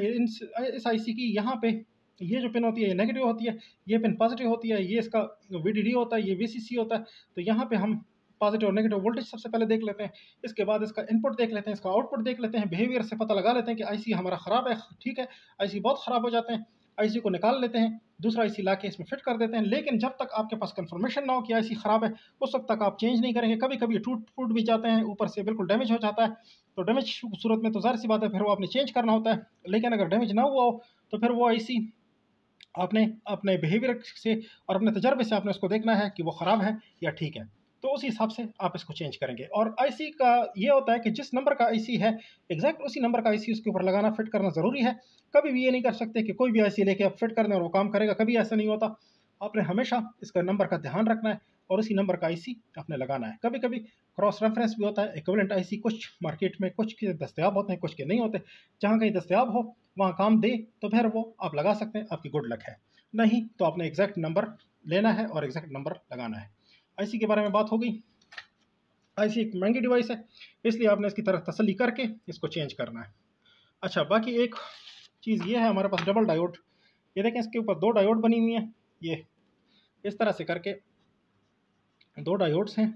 इस आईसी की यहाँ पे ये जो पिन होती है ये नेगेटिव होती है, ये पिन पॉजिटिव होती है, ये इसका वीडीडी होता है, ये वीसीसी होता है। तो यहाँ पे हम पॉजिटिव और नेगेटिव वोल्टेज सबसे पहले देख लेते हैं, इसके बाद इसका इनपुट देख लेते हैं, इसका आउटपुट देख लेते हैं, बिहेवियर से पता लगा लेते हैं कि आईसी हमारा ख़राब है, ठीक है, आईसी बहुत ख़राब हो जाते हैं, आईसी को निकाल लेते हैं, दूसरा आईसी ला के इसमें फिट कर देते हैं। लेकिन जब तक आपके पास कंफर्मेशन ना हो कि आईसी ख़राब है, उस वक्त तक आप चेंज नहीं करेंगे। कभी कभी टूट फूट भी जाते हैं, ऊपर से बिल्कुल डैमेज हो जाता है, तो डैमेज सूरत में तो ज़ाहिर सी बात है फिर वो आपने चेंज करना होता है। लेकिन अगर डैमेज ना हुआ हो तो फिर वो आईसी आपने अपने बिहेवियर से और अपने तजर्बे से आपने उसको देखना है कि वो ख़राब है या ठीक है, तो उस हिसाब से आप इसको चेंज करेंगे। और आईसी का ये होता है कि जिस नंबर का आईसी है एग्जैक्ट उसी नंबर का आईसी उसके ऊपर लगाना, फिट करना ज़रूरी है। कभी भी ये नहीं कर सकते कि कोई भी आईसी लेके आप फिट कर दें और वो काम करेगा, कभी ऐसा नहीं होता। आपने हमेशा इसका नंबर का ध्यान रखना है और उसी नंबर का आईसी आपने लगाना है। कभी कभी क्रॉस रेफरेंस भी होता है, इक्विवेलेंट आईसी कुछ मार्केट में कुछ के दस्तयाब होते हैं, कुछ के नहीं होते। जहाँ कहीं दस्तयाब हो वहाँ काम दे तो फिर वो आप लगा सकते हैं, आपकी गुड लक है। नहीं तो आपने एग्जैक्ट नंबर लेना है और एग्जैक्ट नंबर लगाना है। आईसी के बारे में बात हो गई। आईसी एक महंगी डिवाइस है, इसलिए आपने इसकी तरफ तसल्ली करके इसको चेंज करना है। अच्छा, बाकी एक चीज़ ये है हमारे पास डबल डायोड। ये देखें इसके ऊपर दो डायोड बनी हुई हैं, ये इस तरह से करके दो डायोड्स हैं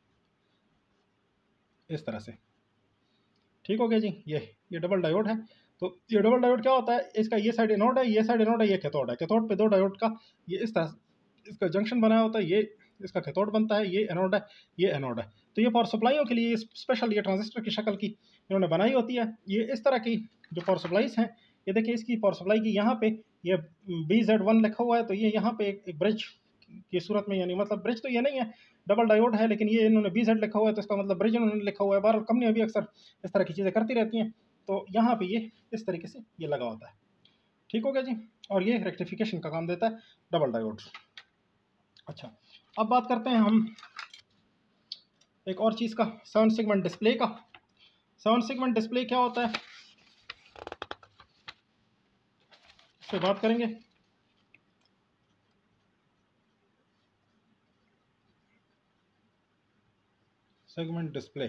इस तरह से। ठीक हो गया जी। ये ये डबल डायोड है। तो ये डबल डायोड क्या होता है, इसका ये साइड एनोड है, ये साइड एनोड है, ये कैथोड है। कैथोड पे दो डायोड का ये इस तरह इसका जंक्शन बनाया होता है, ये इसका कैथोड बनता है, ये एनोड है, ये एनोड है। तो ये पावर सप्लाइयों के लिए स्पेशल ये ट्रांजिस्टर की शक्ल की इन्होंने बनाई होती है। ये इस तरह की जो पावर सप्लाईज हैं, ये देखिए इसकी पावर सप्लाई की यहाँ पे ये बी जेड वन लिखा हुआ है, तो ये यहाँ पे एक, एक ब्रिज की सूरत में, यानी मतलब ब्रिज तो ये नहीं है, डबल डायोड है, लेकिन ये इन्होंने बी जेड लिखा हुआ है, तो इसका मतलब ब्रिज इन्होंने लिखा हुआ है। बहरहाल कंपनियाँ भी अक्सर इस तरह की चीज़ें करती रहती हैं। तो यहाँ पे ये इस तरीके से ये लगा होता है। ठीक हो गया जी। और ये रेक्टिफिकेशन का काम देता है डबल डायोड। अच्छा, अब बात करते हैं हम एक और चीज़ का, सेवन सेगमेंट डिस्प्ले का। सेवन सेगमेंट डिस्प्ले क्या होता है, इस पर बात करेंगे। सेगमेंट डिस्प्ले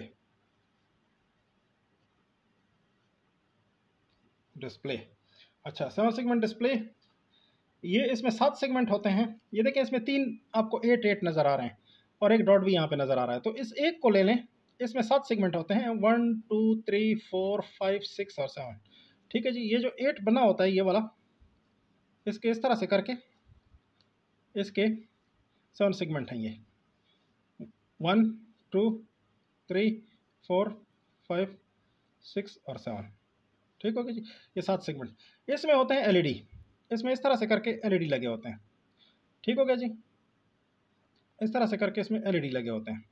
डिस्प्ले अच्छा, सेवन सेगमेंट डिस्प्ले, ये इसमें सात सेगमेंट होते हैं। ये देखें इसमें तीन आपको एट एट नज़र आ रहे हैं और एक डॉट भी यहाँ पे नज़र आ रहा है। तो इस एक को ले लें, इसमें सात सेगमेंट होते हैं, one two three four five six और सेवन। ठीक है जी। ये जो एट बना होता है ये वाला, इसके इस तरह से करके इसके सेवन सेगमेंट हैं। ये one two three four five six और सेवन। ठीक हो गया जी। ये सात सेगमेंट इसमें होते हैं एलईडी, इसमें इस तरह से करके एलईडी लगे होते हैं। ठीक हो गया जी। इस तरह से करके इसमें एलईडी लगे होते हैं।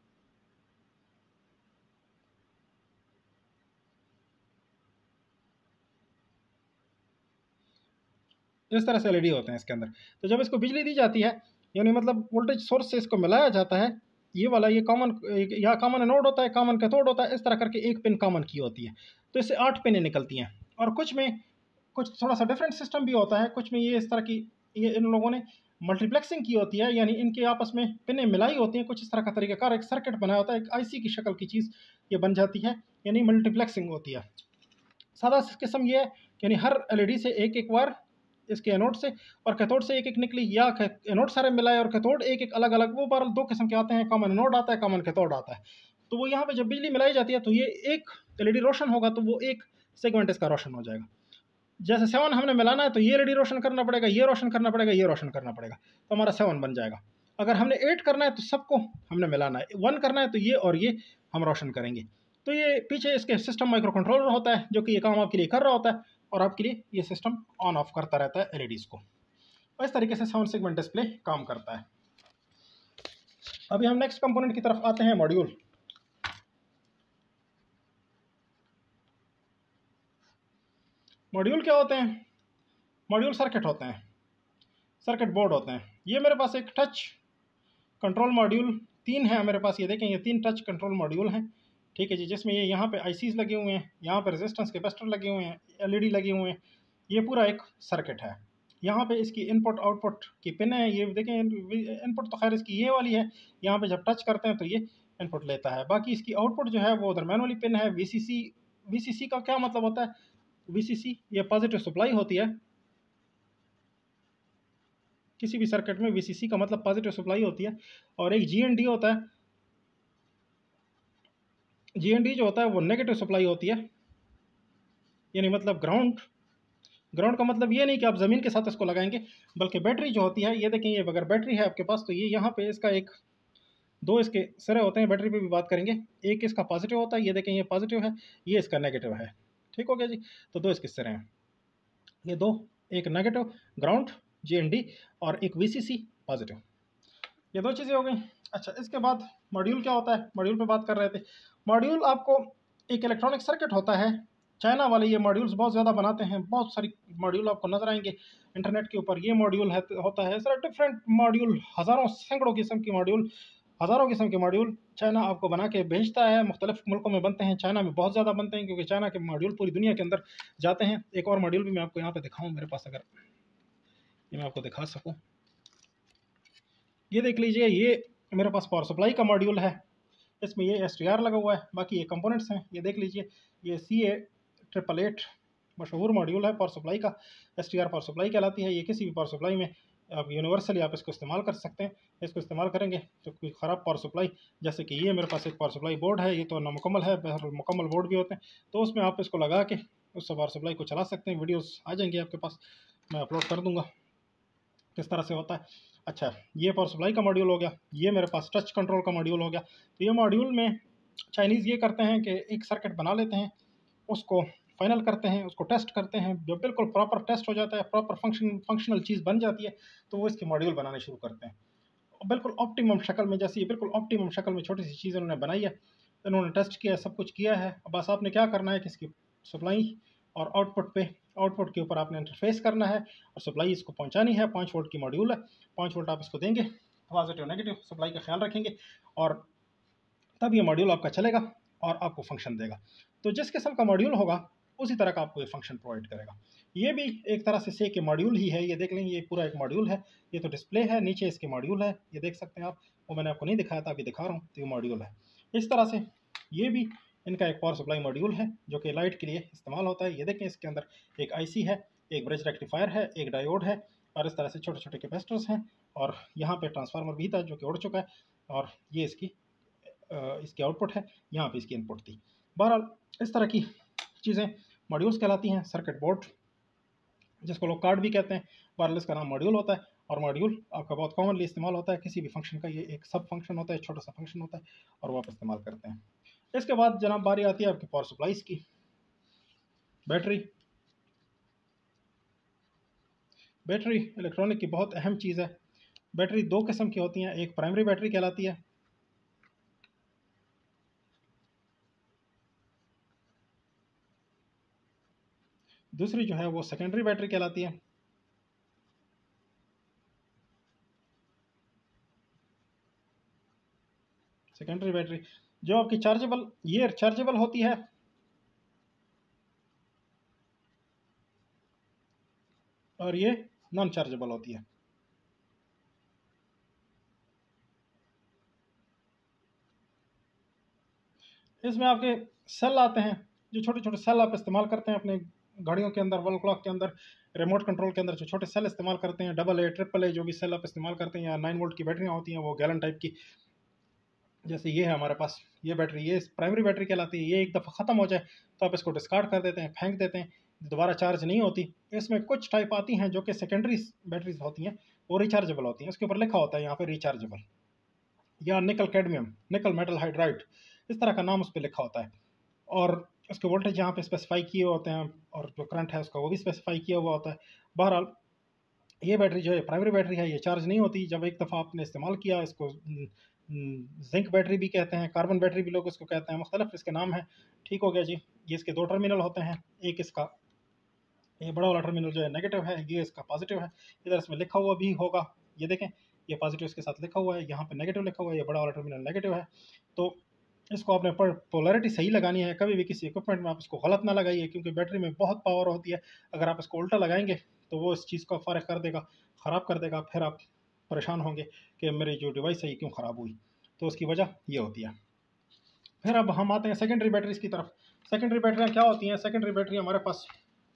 इस तरह से एलईडी होते हैं इसके अंदर। तो जब इसको बिजली दी जाती है, यानी मतलब वोल्टेज सोर्स से इसको मिलाया जाता है, ये वाला ये कॉमन यहाँ कॉमन एनोड होता है, कॉमन कैथोड होता है, इस तरह करके एक पिन कॉमन की होती है। तो इससे आठ पिनें निकलती हैं। और कुछ में कुछ थोड़ा सा डिफरेंट सिस्टम भी होता है, कुछ में ये इस तरह की ये इन लोगों ने मल्टीप्लेक्सिंग की होती है, यानी इनके आपस में पिनें मिलाई होती हैं। कुछ इस तरह का तरीकाकार एक सर्किट बनाया होता है, एक आईसी की शक्ल की चीज़ ये बन जाती है, यानी मल्टीप्लेक्सिंग होती है। सादा किस्म ये है, यानी हर एलईडी से एक एक बार इसके एनोड से और कैथोड से एक एक निकली, या एनोड सारे मिलाए और कैथोड एक एक अलग अलग, वो बार दो किस्म के आते हैं, कॉमन एनोड आता है, कॉमन कैथोड आता है। तो वो यहाँ पे जब बिजली मिलाई जाती है तो ये एक एलईडी रोशन होगा, तो वो एक सेगमेंट इसका रोशन हो जाएगा। जैसे सेवन हमने मिलाना है तो ये एलईडी रोशन करना पड़ेगा, ये रोशन करना पड़ेगा, ये रोशन करना पड़ेगा, तो हमारा सेवन बन जाएगा। अगर हमने एट करना है तो सबको हमने मिलाना है, वन करना है तो ये और ये हम रोशन करेंगे। तो ये पीछे इसके सिस्टम माइक्रो कंट्रोलर होता है जो कि ये काम आपके लिए कर रहा होता है, और आपके लिए ये सिस्टम ऑन ऑफ करता रहता है एलईडीज़ को। इस तरीके से सेवन सेगमेंट डिस्प्ले काम करता है। अभी हम नेक्स्ट कंपोनेंट की तरफ आते हैं, मॉड्यूल। मॉड्यूल क्या होते हैं, मॉड्यूल सर्किट होते हैं, सर्किट बोर्ड होते हैं। ये मेरे पास एक टच कंट्रोल मॉड्यूल तीन है मेरे पास, ये देखें ये तीन टच कंट्रोल मॉड्यूल हैं। ठीक है जी। जिसमें ये यहाँ पे आईसीज लगे हुए हैं, यहाँ पे रेजिस्टेंस कैपेसिटर लगे हुए हैं, एलईडी लगे हुए हैं। ये पूरा एक सर्किट है। यहाँ पे इसकी इनपुट आउटपुट की पिन है, ये देखें इनपुट तो खैर इसकी ये वाली है, यहाँ पे जब टच करते हैं तो ये इनपुट लेता है। बाकी इसकी आउटपुट जो है वो दरम्यान वाली पिन है। वीसीसी, वीसीसी का क्या मतलब होता है, वीसीसी ये पॉजिटिव सप्लाई होती है। किसी भी सर्किट में वीसीसी का मतलब पॉजिटिव सप्लाई होती है। और एक जीएनडी होता है, जीएनडी जो होता है वो नेगेटिव सप्लाई होती है, यानी मतलब ग्राउंड। ग्राउंड का मतलब ये नहीं कि आप ज़मीन के साथ इसको लगाएंगे, बल्कि बैटरी जो होती है, ये देखें ये अगर बैटरी है आपके पास तो ये यहाँ पे इसका एक दो इसके सिरे होते हैं, बैटरी पे भी बात करेंगे। एक इसका पॉजिटिव होता है, ये देखें ये पॉजिटिव है, ये इसका नेगेटिव है। ठीक हो गया जी। तो दो इसके सिरे हैं, ये दो, एक नेगेटिव ग्राउंड जीएनडी और एक वीसीसी पॉजिटिव, ये दो चीज़ें हो गई। अच्छा, इसके बाद मॉड्यूल क्या होता है, मॉड्यूल पे बात कर रहे थे। मॉड्यूल आपको एक इलेक्ट्रॉनिक सर्किट होता है। चाइना वाले ये मॉड्यूल्स बहुत ज़्यादा बनाते हैं, बहुत सारी मॉड्यूल आपको नजर आएंगे इंटरनेट के ऊपर। ये मॉड्यूल है होता है सर डिफरेंट मॉड्यूल, हज़ारों सैकड़ों किस्म की मॉड्यूल, हज़ारों किस्म के मॉड्यूल चाइना आपको बना के भेजता है। मुख्तलिफ मुल्कों में बनते हैं, चाइना में बहुत ज़्यादा बनते हैं क्योंकि चाइना के मॉड्यूल पूरी दुनिया के अंदर जाते हैं। एक और मॉड्यूल भी मैं आपको यहाँ पर दिखाऊँ मेरे पास, अगर ये मैं आपको दिखा सकूँ, ये देख लीजिए, ये मेरे पास पावर सप्लाई का मॉड्यूल है, इसमें ये एस टी आर लगा हुआ है, बाकी ये कंपोनेंट्स हैं। ये देख लीजिए, ये सी ए ट्रिपल एट मशहूर मॉड्यूल है पावर सप्लाई का, S T R power supply कहलाती है। ये किसी भी पावर सप्लाई में आप यूनिवर्सली आप इसको इस्तेमाल कर सकते हैं। इसको इस्तेमाल करेंगे तो कोई ख़राब पावर सप्लाई, जैसे कि ये मेरे पास एक पावर सप्लाई बोर्ड है, ये तो नामुकम्मल है, मुकम्मल बोर्ड भी होते हैं, तो उसमें आप इसको लगा के उस पावर सप्लाई को चला सकते हैं। वीडियोस आ जाएंगे आपके पास, मैं अपलोड कर दूंगा किस तरह से होता है। अच्छा, ये पावर सप्लाई का मॉड्यूल हो गया। ये मेरे पास टच कंट्रोल का मॉड्यूल हो गया। तो ये मॉड्यूल में चाइनीज़ ये करते हैं कि एक सर्किट बना लेते हैं, उसको फाइनल करते हैं, उसको टेस्ट करते हैं। जब बिल्कुल प्रॉपर टेस्ट हो जाता है, प्रॉपर फंक्शन फंक्शनल चीज़ बन जाती है, तो वो इसके मॉड्यूल बनाने शुरू करते हैं बिल्कुल ऑप्टिमम शक्ल में। जैसे ये बिल्कुल ऑप्टिमम शक्ल में छोटी सी चीज़ उन्होंने बनाई है, इन्होंने टेस्ट किया है, सब कुछ किया है। बस आपने क्या करना है कि इसकी सप्लाई और आउटपुट पे आउटपुट के ऊपर आपने इंटरफेस करना है और सप्लाई इसको पहुंचानी है। पाँच वोल्ट की मॉड्यूल है, पाँच वोल्ट आप इसको देंगे, पॉजिटिव नेगेटिव सप्लाई का ख्याल रखेंगे, और तब ये मॉड्यूल आपका चलेगा और आपको फंक्शन देगा। तो जिस किस्म का मॉड्यूल होगा उसी तरह का आपको ये फंक्शन प्रोवाइड करेगा। ये भी एक तरह से से के मॉड्यूल ही है। ये देख लेंगे, ये पूरा एक मॉड्यूल है। ये तो डिस्प्ले है, नीचे इसके मॉड्यूल है, ये देख सकते हैं आप। वो मैंने आपको नहीं दिखाया था, अभी दिखा रहा हूँ। तो ये मॉड्यूल है। इस तरह से ये भी इनका एक पावर सप्लाई मॉड्यूल है जो कि लाइट के लिए इस्तेमाल होता है। ये देखें, इसके अंदर एक आईसी है, एक ब्रिज रेक्टिफायर है, एक डायोड है, और इस तरह से छोटे छोटे कैपेसिटर्स हैं। और यहाँ पे ट्रांसफार्मर भी था जो कि उड़ चुका है, और ये इसकी इसकी आउटपुट है, यहाँ पे इसकी इनपुट थी। बहरहाल इस तरह की चीज़ें मॉड्यूल्स कहलाती हैं। सर्किट बोर्ड जिसको लोग कार्ड भी कहते हैं, बहरहाल इसका नाम मॉड्यूल होता है। और मॉड्यूल आपका बहुत कॉमनली इस्तेमाल होता है किसी भी फंक्शन का। ये एक सब फंक्शन होता है, छोटा सा फंक्शन होता है, और वो आप इस्तेमाल करते हैं। इसके बाद जनाब बारी आती है आपकी पावर सप्लाईज की। बैटरी बैटरी इलेक्ट्रॉनिक की बहुत अहम चीज़ है। बैटरी दो किस्म की होती हैं, एक प्राइमरी बैटरी कहलाती है, दूसरी जो है वो सेकेंडरी बैटरी कहलाती है। सेकेंडरी बैटरी जो आपकी चार्जेबल, ये चार्जेबल होती है, और ये नॉन चार्जेबल होती है। इसमें आपके सेल आते हैं, जो छोटे छोटे सेल आप इस्तेमाल करते हैं अपने घड़ियों के अंदर, वॉल क्लॉक के अंदर, रिमोट कंट्रोल के अंदर, जो छोटे सेल इस्तेमाल करते हैं, डबल ए ट्रिपल ए जो भी सेल आप इस्तेमाल करते हैं, या नाइन वोल्ट की बैटरियाँ होती हैं वो गैलन टाइप की, जैसे ये है हमारे पास। ये बैटरी, ये प्राइमरी बैटरी कहलाती है। ये एक दफ़ा ख़त्म हो जाए तो आप इसको डिस्कार्ड कर देते हैं, फेंक देते हैं, दोबारा चार्ज नहीं होती। इसमें कुछ टाइप आती हैं जो कि सेकेंडरी बैटरीज होती हैं, वो रिचार्जेबल होती हैं। उसके ऊपर लिखा होता है यहाँ पे रिचार्जेबल, या निकल कैडमियम, निकल मेटल हाइड्राइड, इस तरह का नाम उस पर लिखा होता है। और उसके वोल्टेज यहाँ पे स्पेसिफाई किए होते हैं, और जो करंट है उसका वो भी स्पेसिफाई किया हुआ होता है। बहरहाल ये बैटरी जो है प्राइमरी बैटरी है, ये चार्ज नहीं होती। जब एक दफ़ा आपने इस्तेमाल किया इसको, जिंक बैटरी भी कहते हैं, कार्बन बैटरी भी लोग इसको कहते हैं, मुख्तलिफ इसके नाम हैं। ठीक हो गया जी। ये इसके दो टर्मिनल होते हैं, एक इसका ये बड़ा वाला टर्मिनल जो है नेगेटिव है, ये इसका पॉजिटिव है। इधर इसमें लिखा हुआ भी होगा, ये देखें, ये पॉजिटिव इसके साथ लिखा हुआ है, यहाँ पे नेगेटिव लिखा हुआ है, ये बड़ा वाला टर्मिनल नेगेटिव है। तो इसको आपने पर पोलैरिटी सही लगानी है। कभी भी किसी इक्विपमेंट में आप इसको गलत ना लगाइए, क्योंकि बैटरी में बहुत पावर होती है। अगर आप इसको उल्टा लगाएंगे तो वो इस चीज़ को फारिग कर देगा, ख़राब कर देगा, फिर आप परेशान होंगे कि मेरी जो डिवाइस है ये क्यों ख़राब हुई। तो उसकी वजह ये होती है। फिर अब हम आते हैं सेकेंडरी बैटरीज की तरफ। सेकेंडरी बैटरियाँ क्या होती हैं? सेकेंडरी बैटरी हमारे पास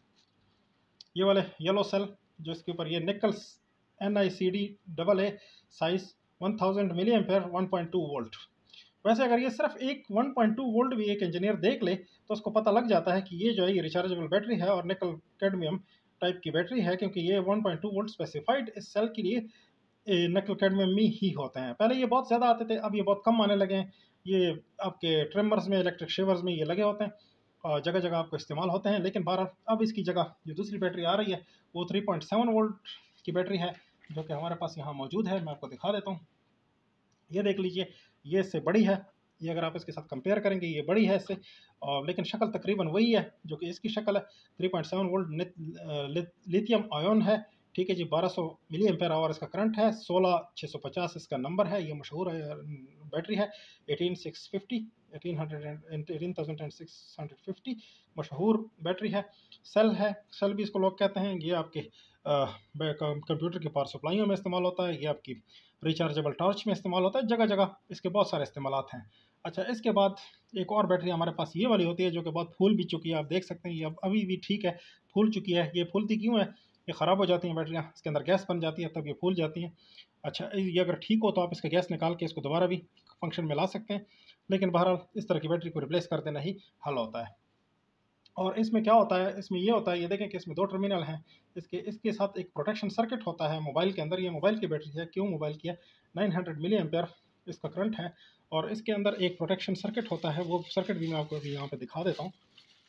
ये वाले येलो सेल, जो इसके ऊपर ये nickel N I C D double A size one thousand milliampere one point two volt. वैसे अगर ये सिर्फ एक वन पॉइंट टू वोल्ट भी एक इंजीनियर देख ले तो उसको पता लग जाता है कि ये जो है ये रिचार्जेबल बैटरी है और निकल कैडमियम टाइप की बैटरी है, क्योंकि ये one point two volt specified इस सेल के लिए निकल कैडमियम में ही होते हैं। पहले ये बहुत ज़्यादा आते थे, अब ये बहुत कम आने लगे हैं। ये आपके ट्रिमर्स में, इलेक्ट्रिक शेवर्स में ये लगे होते हैं और जगह जगह आपको इस्तेमाल होते हैं। लेकिन बहरहाल अब इसकी जगह जो दूसरी बैटरी आ रही है वो थ्री पॉइंट सेवन वोल्ट की बैटरी है, जो कि हमारे पास यहाँ मौजूद है। मैं आपको दिखा देता हूँ, ये देख लीजिए, ये इससे बड़ी है। ये अगर आप इसके साथ कंपेयर करेंगे ये बड़ी है इससे, और लेकिन शक्ल तकरीबन वही है जो कि इसकी शक्ल है। Three point seven volt lithium ion है, ठीक है जी। बारह सौ मिली एम्पेयर आवर इसका करंट है, सोलह छः सौ पचास इसका नंबर है। ये मशहूर है बैटरी है, eighteen six fifty eighteen hundred eighteen thousand and six hundred fifty मशहूर बैटरी है। सेल है, सेल भी इसको लोग कहते हैं। ये आपके कंप्यूटर की पावर सप्लाइयों में इस्तेमाल होता है, ये आपकी रिचार्जेबल टॉर्च में इस्तेमाल होता है। जगह जगह इसके बहुत सारे इस्तेमाल हैं। अच्छा, इसके बाद एक और बैटरी हमारे पास ये वाली होती है जो कि बहुत फूल भी चुकी है। आप देख सकते हैं ये अब अभी भी ठीक है, फूल चुकी है। ये फूलती क्यों है? ये ख़राब हो जाती हैं बैटरियाँ, इसके अंदर गैस बन जाती है तब ये फूल जाती हैं। अच्छा, ये अगर ठीक हो तो आप इसका गैस निकाल के इसको दोबारा भी फंक्शन में ला सकते हैं, लेकिन बहरहाल इस तरह की बैटरी को रिप्लेस कर देना ही हल होता है। और इसमें क्या होता है, इसमें ये होता है, ये देखें कि इसमें दो टर्मिनल हैं। इसके इसके साथ एक प्रोटेक्शन सर्किट होता है मोबाइल के अंदर। ये मोबाइल की बैटरी है। क्यों मोबाइल की है? नाइन हंड्रेड मिली एम्पेयर इसका करंट है और इसके अंदर एक प्रोटेक्शन सर्किट होता है। वो सर्किट भी मैं आपको अभी यहाँ पे दिखा देता हूँ।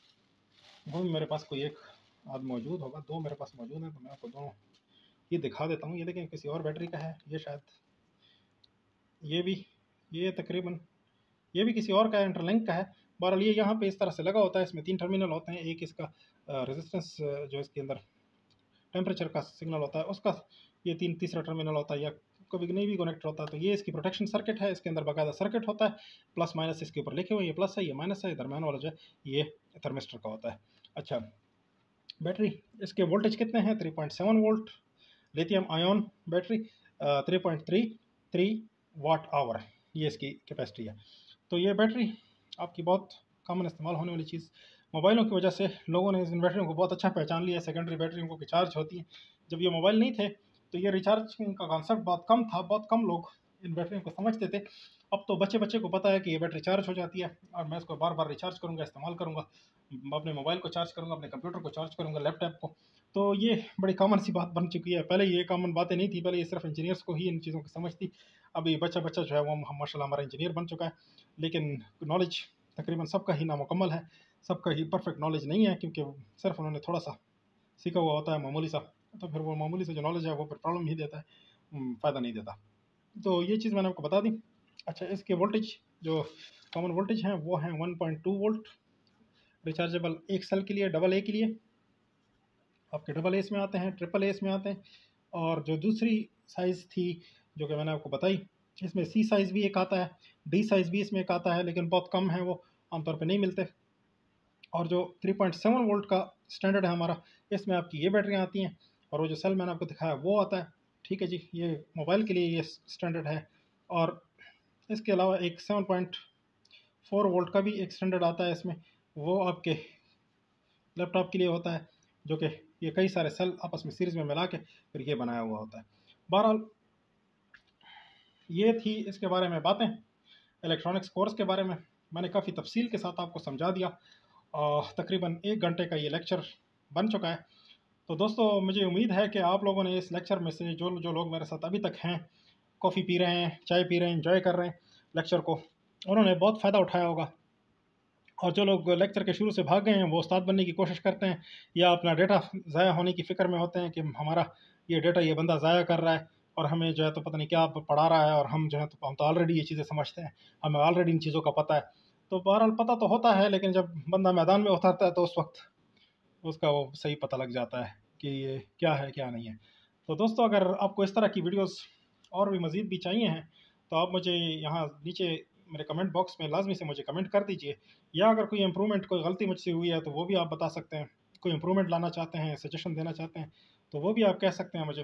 वो भी मेरे पास कोई एक आध मौजूद होगा, दो मेरे पास मौजूद हैं, तो मैं आपको दोनों ये दिखा देता हूँ। ये देखें किसी और बैटरी का है, ये शायद ये भी, ये तकरीबन ये भी किसी और का इंटरलिंक का है। बहरहाल ये यहाँ पे इस तरह से लगा होता है। इसमें तीन टर्मिनल होते हैं। एक इसका रेजिस्टेंस जो इसके अंदर टेम्परेचर का सिग्नल होता है उसका ये तीन तीसरा टर्मिनल होता है, या कभी नहीं भी कनेक्ट होता है। तो ये इसकी प्रोटेक्शन सर्किट है। इसके अंदर बाकायदा सर्किट होता है, प्लस माइनस इसके ऊपर लिखे हुए, ये प्लस है ये माइनस है, दरम्यान वाला जो है ये थर्मिस्टर का होता है। अच्छा, बैटरी इसके वोल्टेज कितने हैं? Three point seven volt lithium ion battery, three point three three watt hour ये इसकी कैपेसिटी है। तो ये बैटरी आपकी बहुत कॉमन इस्तेमाल होने वाली चीज़। मोबाइलों की वजह से लोगों ने इन बैटरियों को बहुत अच्छा पहचान लिया। सेकेंडरी बैटरियों को रिचार्ज होती हैं। जब ये मोबाइल नहीं थे तो ये रिचार्ज का कॉन्सेप्ट बहुत कम था, बहुत कम लोग इन बैटरियों को समझते थे। अब तो बच्चे बच्चे को पता है कि ये बैटरी चार्ज हो जाती है और मैं इसको बार बार रिचार्ज करूँगा, इस्तेमाल करूँगा, अपने मोबाइल को चार्ज करूँगा, अपने कंप्यूटर को चार्ज करूँगा, लैपटॉप को। तो ये बड़ी कॉमन सी बात बन चुकी है। पहले ये कॉमन बातें नहीं थी, पहले ये सिर्फ इंजीनियर्स को ही इन चीज़ों की समझ थी। अभी बच्चा बच्चा जो है वो माशाल्लाह हमारा इंजीनियर बन चुका है, लेकिन नॉलेज तकरीबन सबका ही नामुकम्मल है, सबका ही परफेक्ट नॉलेज नहीं है, क्योंकि सिर्फ उन्होंने थोड़ा सा सीखा हुआ होता है मामूली सा। तो फिर वो मामूली सा जो नॉलेज है वो फिर प्रॉब्लम ही देता है, फ़ायदा नहीं देता। तो ये चीज़ मैंने आपको बता दी। अच्छा, इसके वोल्टेज जो कॉमन वोल्टेज हैं वो हैं one point two volt rechargeable एक सेल के लिए, डबल ए के लिए। आपके डबल एस में आते हैं, ट्रिपल एस में आते हैं। और जो दूसरी साइज़ थी जो कि मैंने आपको बताई, इसमें सी साइज़ भी एक आता है, डी साइज़ भी इसमें एक आता है, लेकिन बहुत कम है, वो आमतौर पे नहीं मिलते। और जो थ्री पॉइंट सेवन वोल्ट का स्टैंडर्ड है हमारा, इसमें आपकी ये बैटरियाँ आती हैं और वो जो सेल मैंने आपको दिखाया वो आता है। ठीक है जी, ये मोबाइल के लिए ये स्टैंडर्ड है। और इसके अलावा एक सेवन पॉइंट फोर वोल्ट का भी एक स्टैंडर्ड आता है इसमें, वो आपके लैपटॉप के लिए होता है, जो कि ये कई सारे सेल आपस में सीरीज़ में मिला के फिर ये बनाया हुआ होता है। बहरहाल ये थी इसके बारे में बातें, इलेक्ट्रॉनिक्स कोर्स के बारे में मैंने काफ़ी तफसील के साथ आपको समझा दिया। और तकरीबन एक घंटे का ये लेक्चर बन चुका है। तो दोस्तों, मुझे उम्मीद है कि आप लोगों ने इस लेक्चर में से जो जो लोग मेरे साथ अभी तक हैं, कॉफ़ी पी रहे हैं, चाय पी रहे हैं, एंजॉय कर रहे हैं लेक्चर को, उन्होंने बहुत फ़ायदा उठाया होगा। और जो लोग लेक्चर के शुरू से भाग गए हैं वो उस्ताद बनने की कोशिश करते हैं या अपना डेटा ज़ाया होने की फ़िक्र में होते हैं कि हमारा ये डेटा ये बंदा ज़ाया कर रहा है और हमें जो है तो पता नहीं क्या पढ़ा रहा है, और हम जो है तो हम तो ऑलरेडी ये चीज़ें समझते हैं, हमें ऑलरेडी इन चीज़ों का पता है। तो बहरहाल पता तो होता है, लेकिन जब बंदा मैदान में उतरता है तो उस वक्त उसका वो सही पता लग जाता है कि ये क्या है क्या नहीं है। तो दोस्तों, अगर आपको इस तरह की वीडियोस और भी मज़ीद भी चाहिए हैं तो आप मुझे यहाँ नीचे मेरे कमेंट बॉक्स में लाजमी से मुझे कमेंट कर दीजिए, या अगर कोई इम्प्रूवमेंट, कोई गलती मुझसे हुई है तो वो भी आप बता सकते हैं। कोई इम्प्रूवमेंट लाना चाहते हैं, सजेशन देना चाहते हैं तो वो भी आप कह सकते हैं मुझे।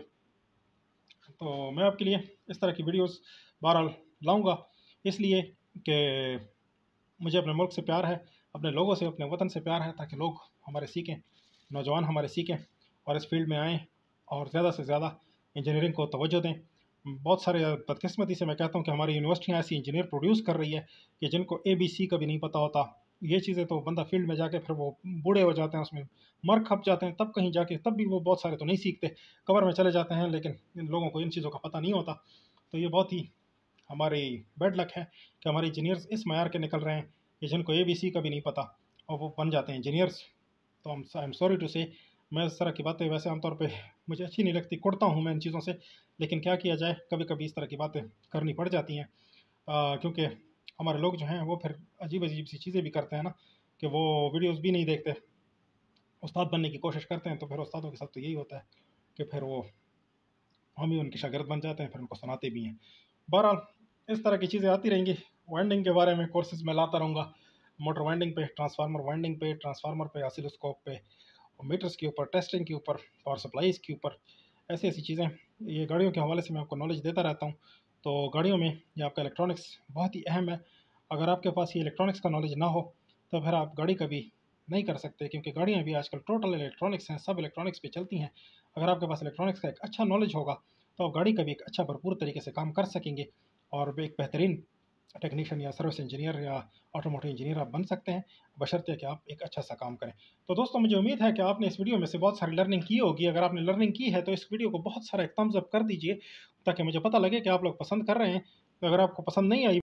तो मैं आपके लिए इस तरह की वीडियोस बहरहाल लाऊंगा, इसलिए कि मुझे अपने मुल्क से प्यार है, अपने लोगों से, अपने वतन से प्यार है, ताकि लोग हमारे सीखें, नौजवान हमारे सीखें और इस फील्ड में आएँ और ज़्यादा से ज़्यादा इंजीनियरिंग को तवज्जो दें। बहुत सारे बदकिस्मती से मैं कहता हूँ कि हमारी यूनिवर्सिटियाँ ऐसी इंजीनियर प्रोड्यूस कर रही है कि जिनको ए बी सी का भी नहीं पता होता। ये चीज़ें तो बंदा फील्ड में जाके फिर वो बूढ़े हो जाते हैं, उसमें मर खप जाते हैं, तब कहीं जाके, तब भी वो बहुत सारे तो नहीं सीखते, कवर में चले जाते हैं, लेकिन इन लोगों को इन चीज़ों का पता नहीं होता। तो ये बहुत ही हमारी बैड लक है कि हमारे इंजीनियर्स इस मयार के निकल रहे हैं कि जिनको ए बी सी का भी नहीं पता और वो बन जाते हैं इंजीनियर्स। तो आई एम सॉरी टू से, मैं इस तरह की बातें वैसे आमतौर पे मुझे अच्छी नहीं लगती, कुड़ता हूँ मैं इन चीज़ों से, लेकिन क्या किया जाए, कभी कभी इस तरह की बातें करनी पड़ जाती हैं, क्योंकि हमारे लोग जो हैं वो फिर अजीब अजीब सी चीज़ें भी करते हैं ना, कि वो वीडियोस भी नहीं देखते, उस्ताद बनने की कोशिश करते हैं। तो फिर उस्तादों के साथ तो यही होता है कि फिर वो हम ही उनके शागिर्द बन जाते हैं, फिर उनको सुनाते भी हैं। बहरहाल इस तरह की चीज़ें आती रहेंगी। वाइंडिंग के बारे में कोर्सेज में लाता रहूँगा, मोटर वाइंडिंग पे, ट्रांसफार्मर वाइंडिंग पे, ट्रांसफार्मर पे, ऑसिलोस्कोप पे, मीटर्स के ऊपर, टेस्टिंग के ऊपर, पावर सप्लाईज़ के ऊपर, ऐसी ऐसी चीज़ें। ये गाड़ियों के हवाले से मैं आपको नॉलेज देता रहता हूँ। तो गाड़ियों में ये आपका इलेक्ट्रॉनिक्स बहुत ही अहम है, अगर आपके पास ये इलेक्ट्रॉनिक्स का नॉलेज ना हो तो फिर आप गाड़ी कभी नहीं कर सकते, क्योंकि गाड़ियाँ भी आजकल टोटल इलेक्ट्रॉनिक्स हैं, सब इलेक्ट्रॉनिक्स पे चलती हैं। अगर आपके पास इलेक्ट्रॉनिक्स का एक अच्छा नॉलेज होगा तो आप गाड़ी का भी एक अच्छा भरपूर तरीके से काम कर सकेंगे और एक बेहतरीन टेक्नीशियन या सर्विस इंजीनियर या ऑटोमोटिव इंजीनियर आप बन सकते हैं, बशर्ते कि आप एक अच्छा सा काम करें। तो दोस्तों, मुझे उम्मीद है कि आपने इस वीडियो में से बहुत सारी लर्निंग की होगी। अगर आपने लर्निंग की है तो इस वीडियो को बहुत सारा एक थम्स अप कर दीजिए, ताकि मुझे पता लगे कि आप लोग पसंद कर रहे हैं। तो अगर आपको पसंद नहीं आई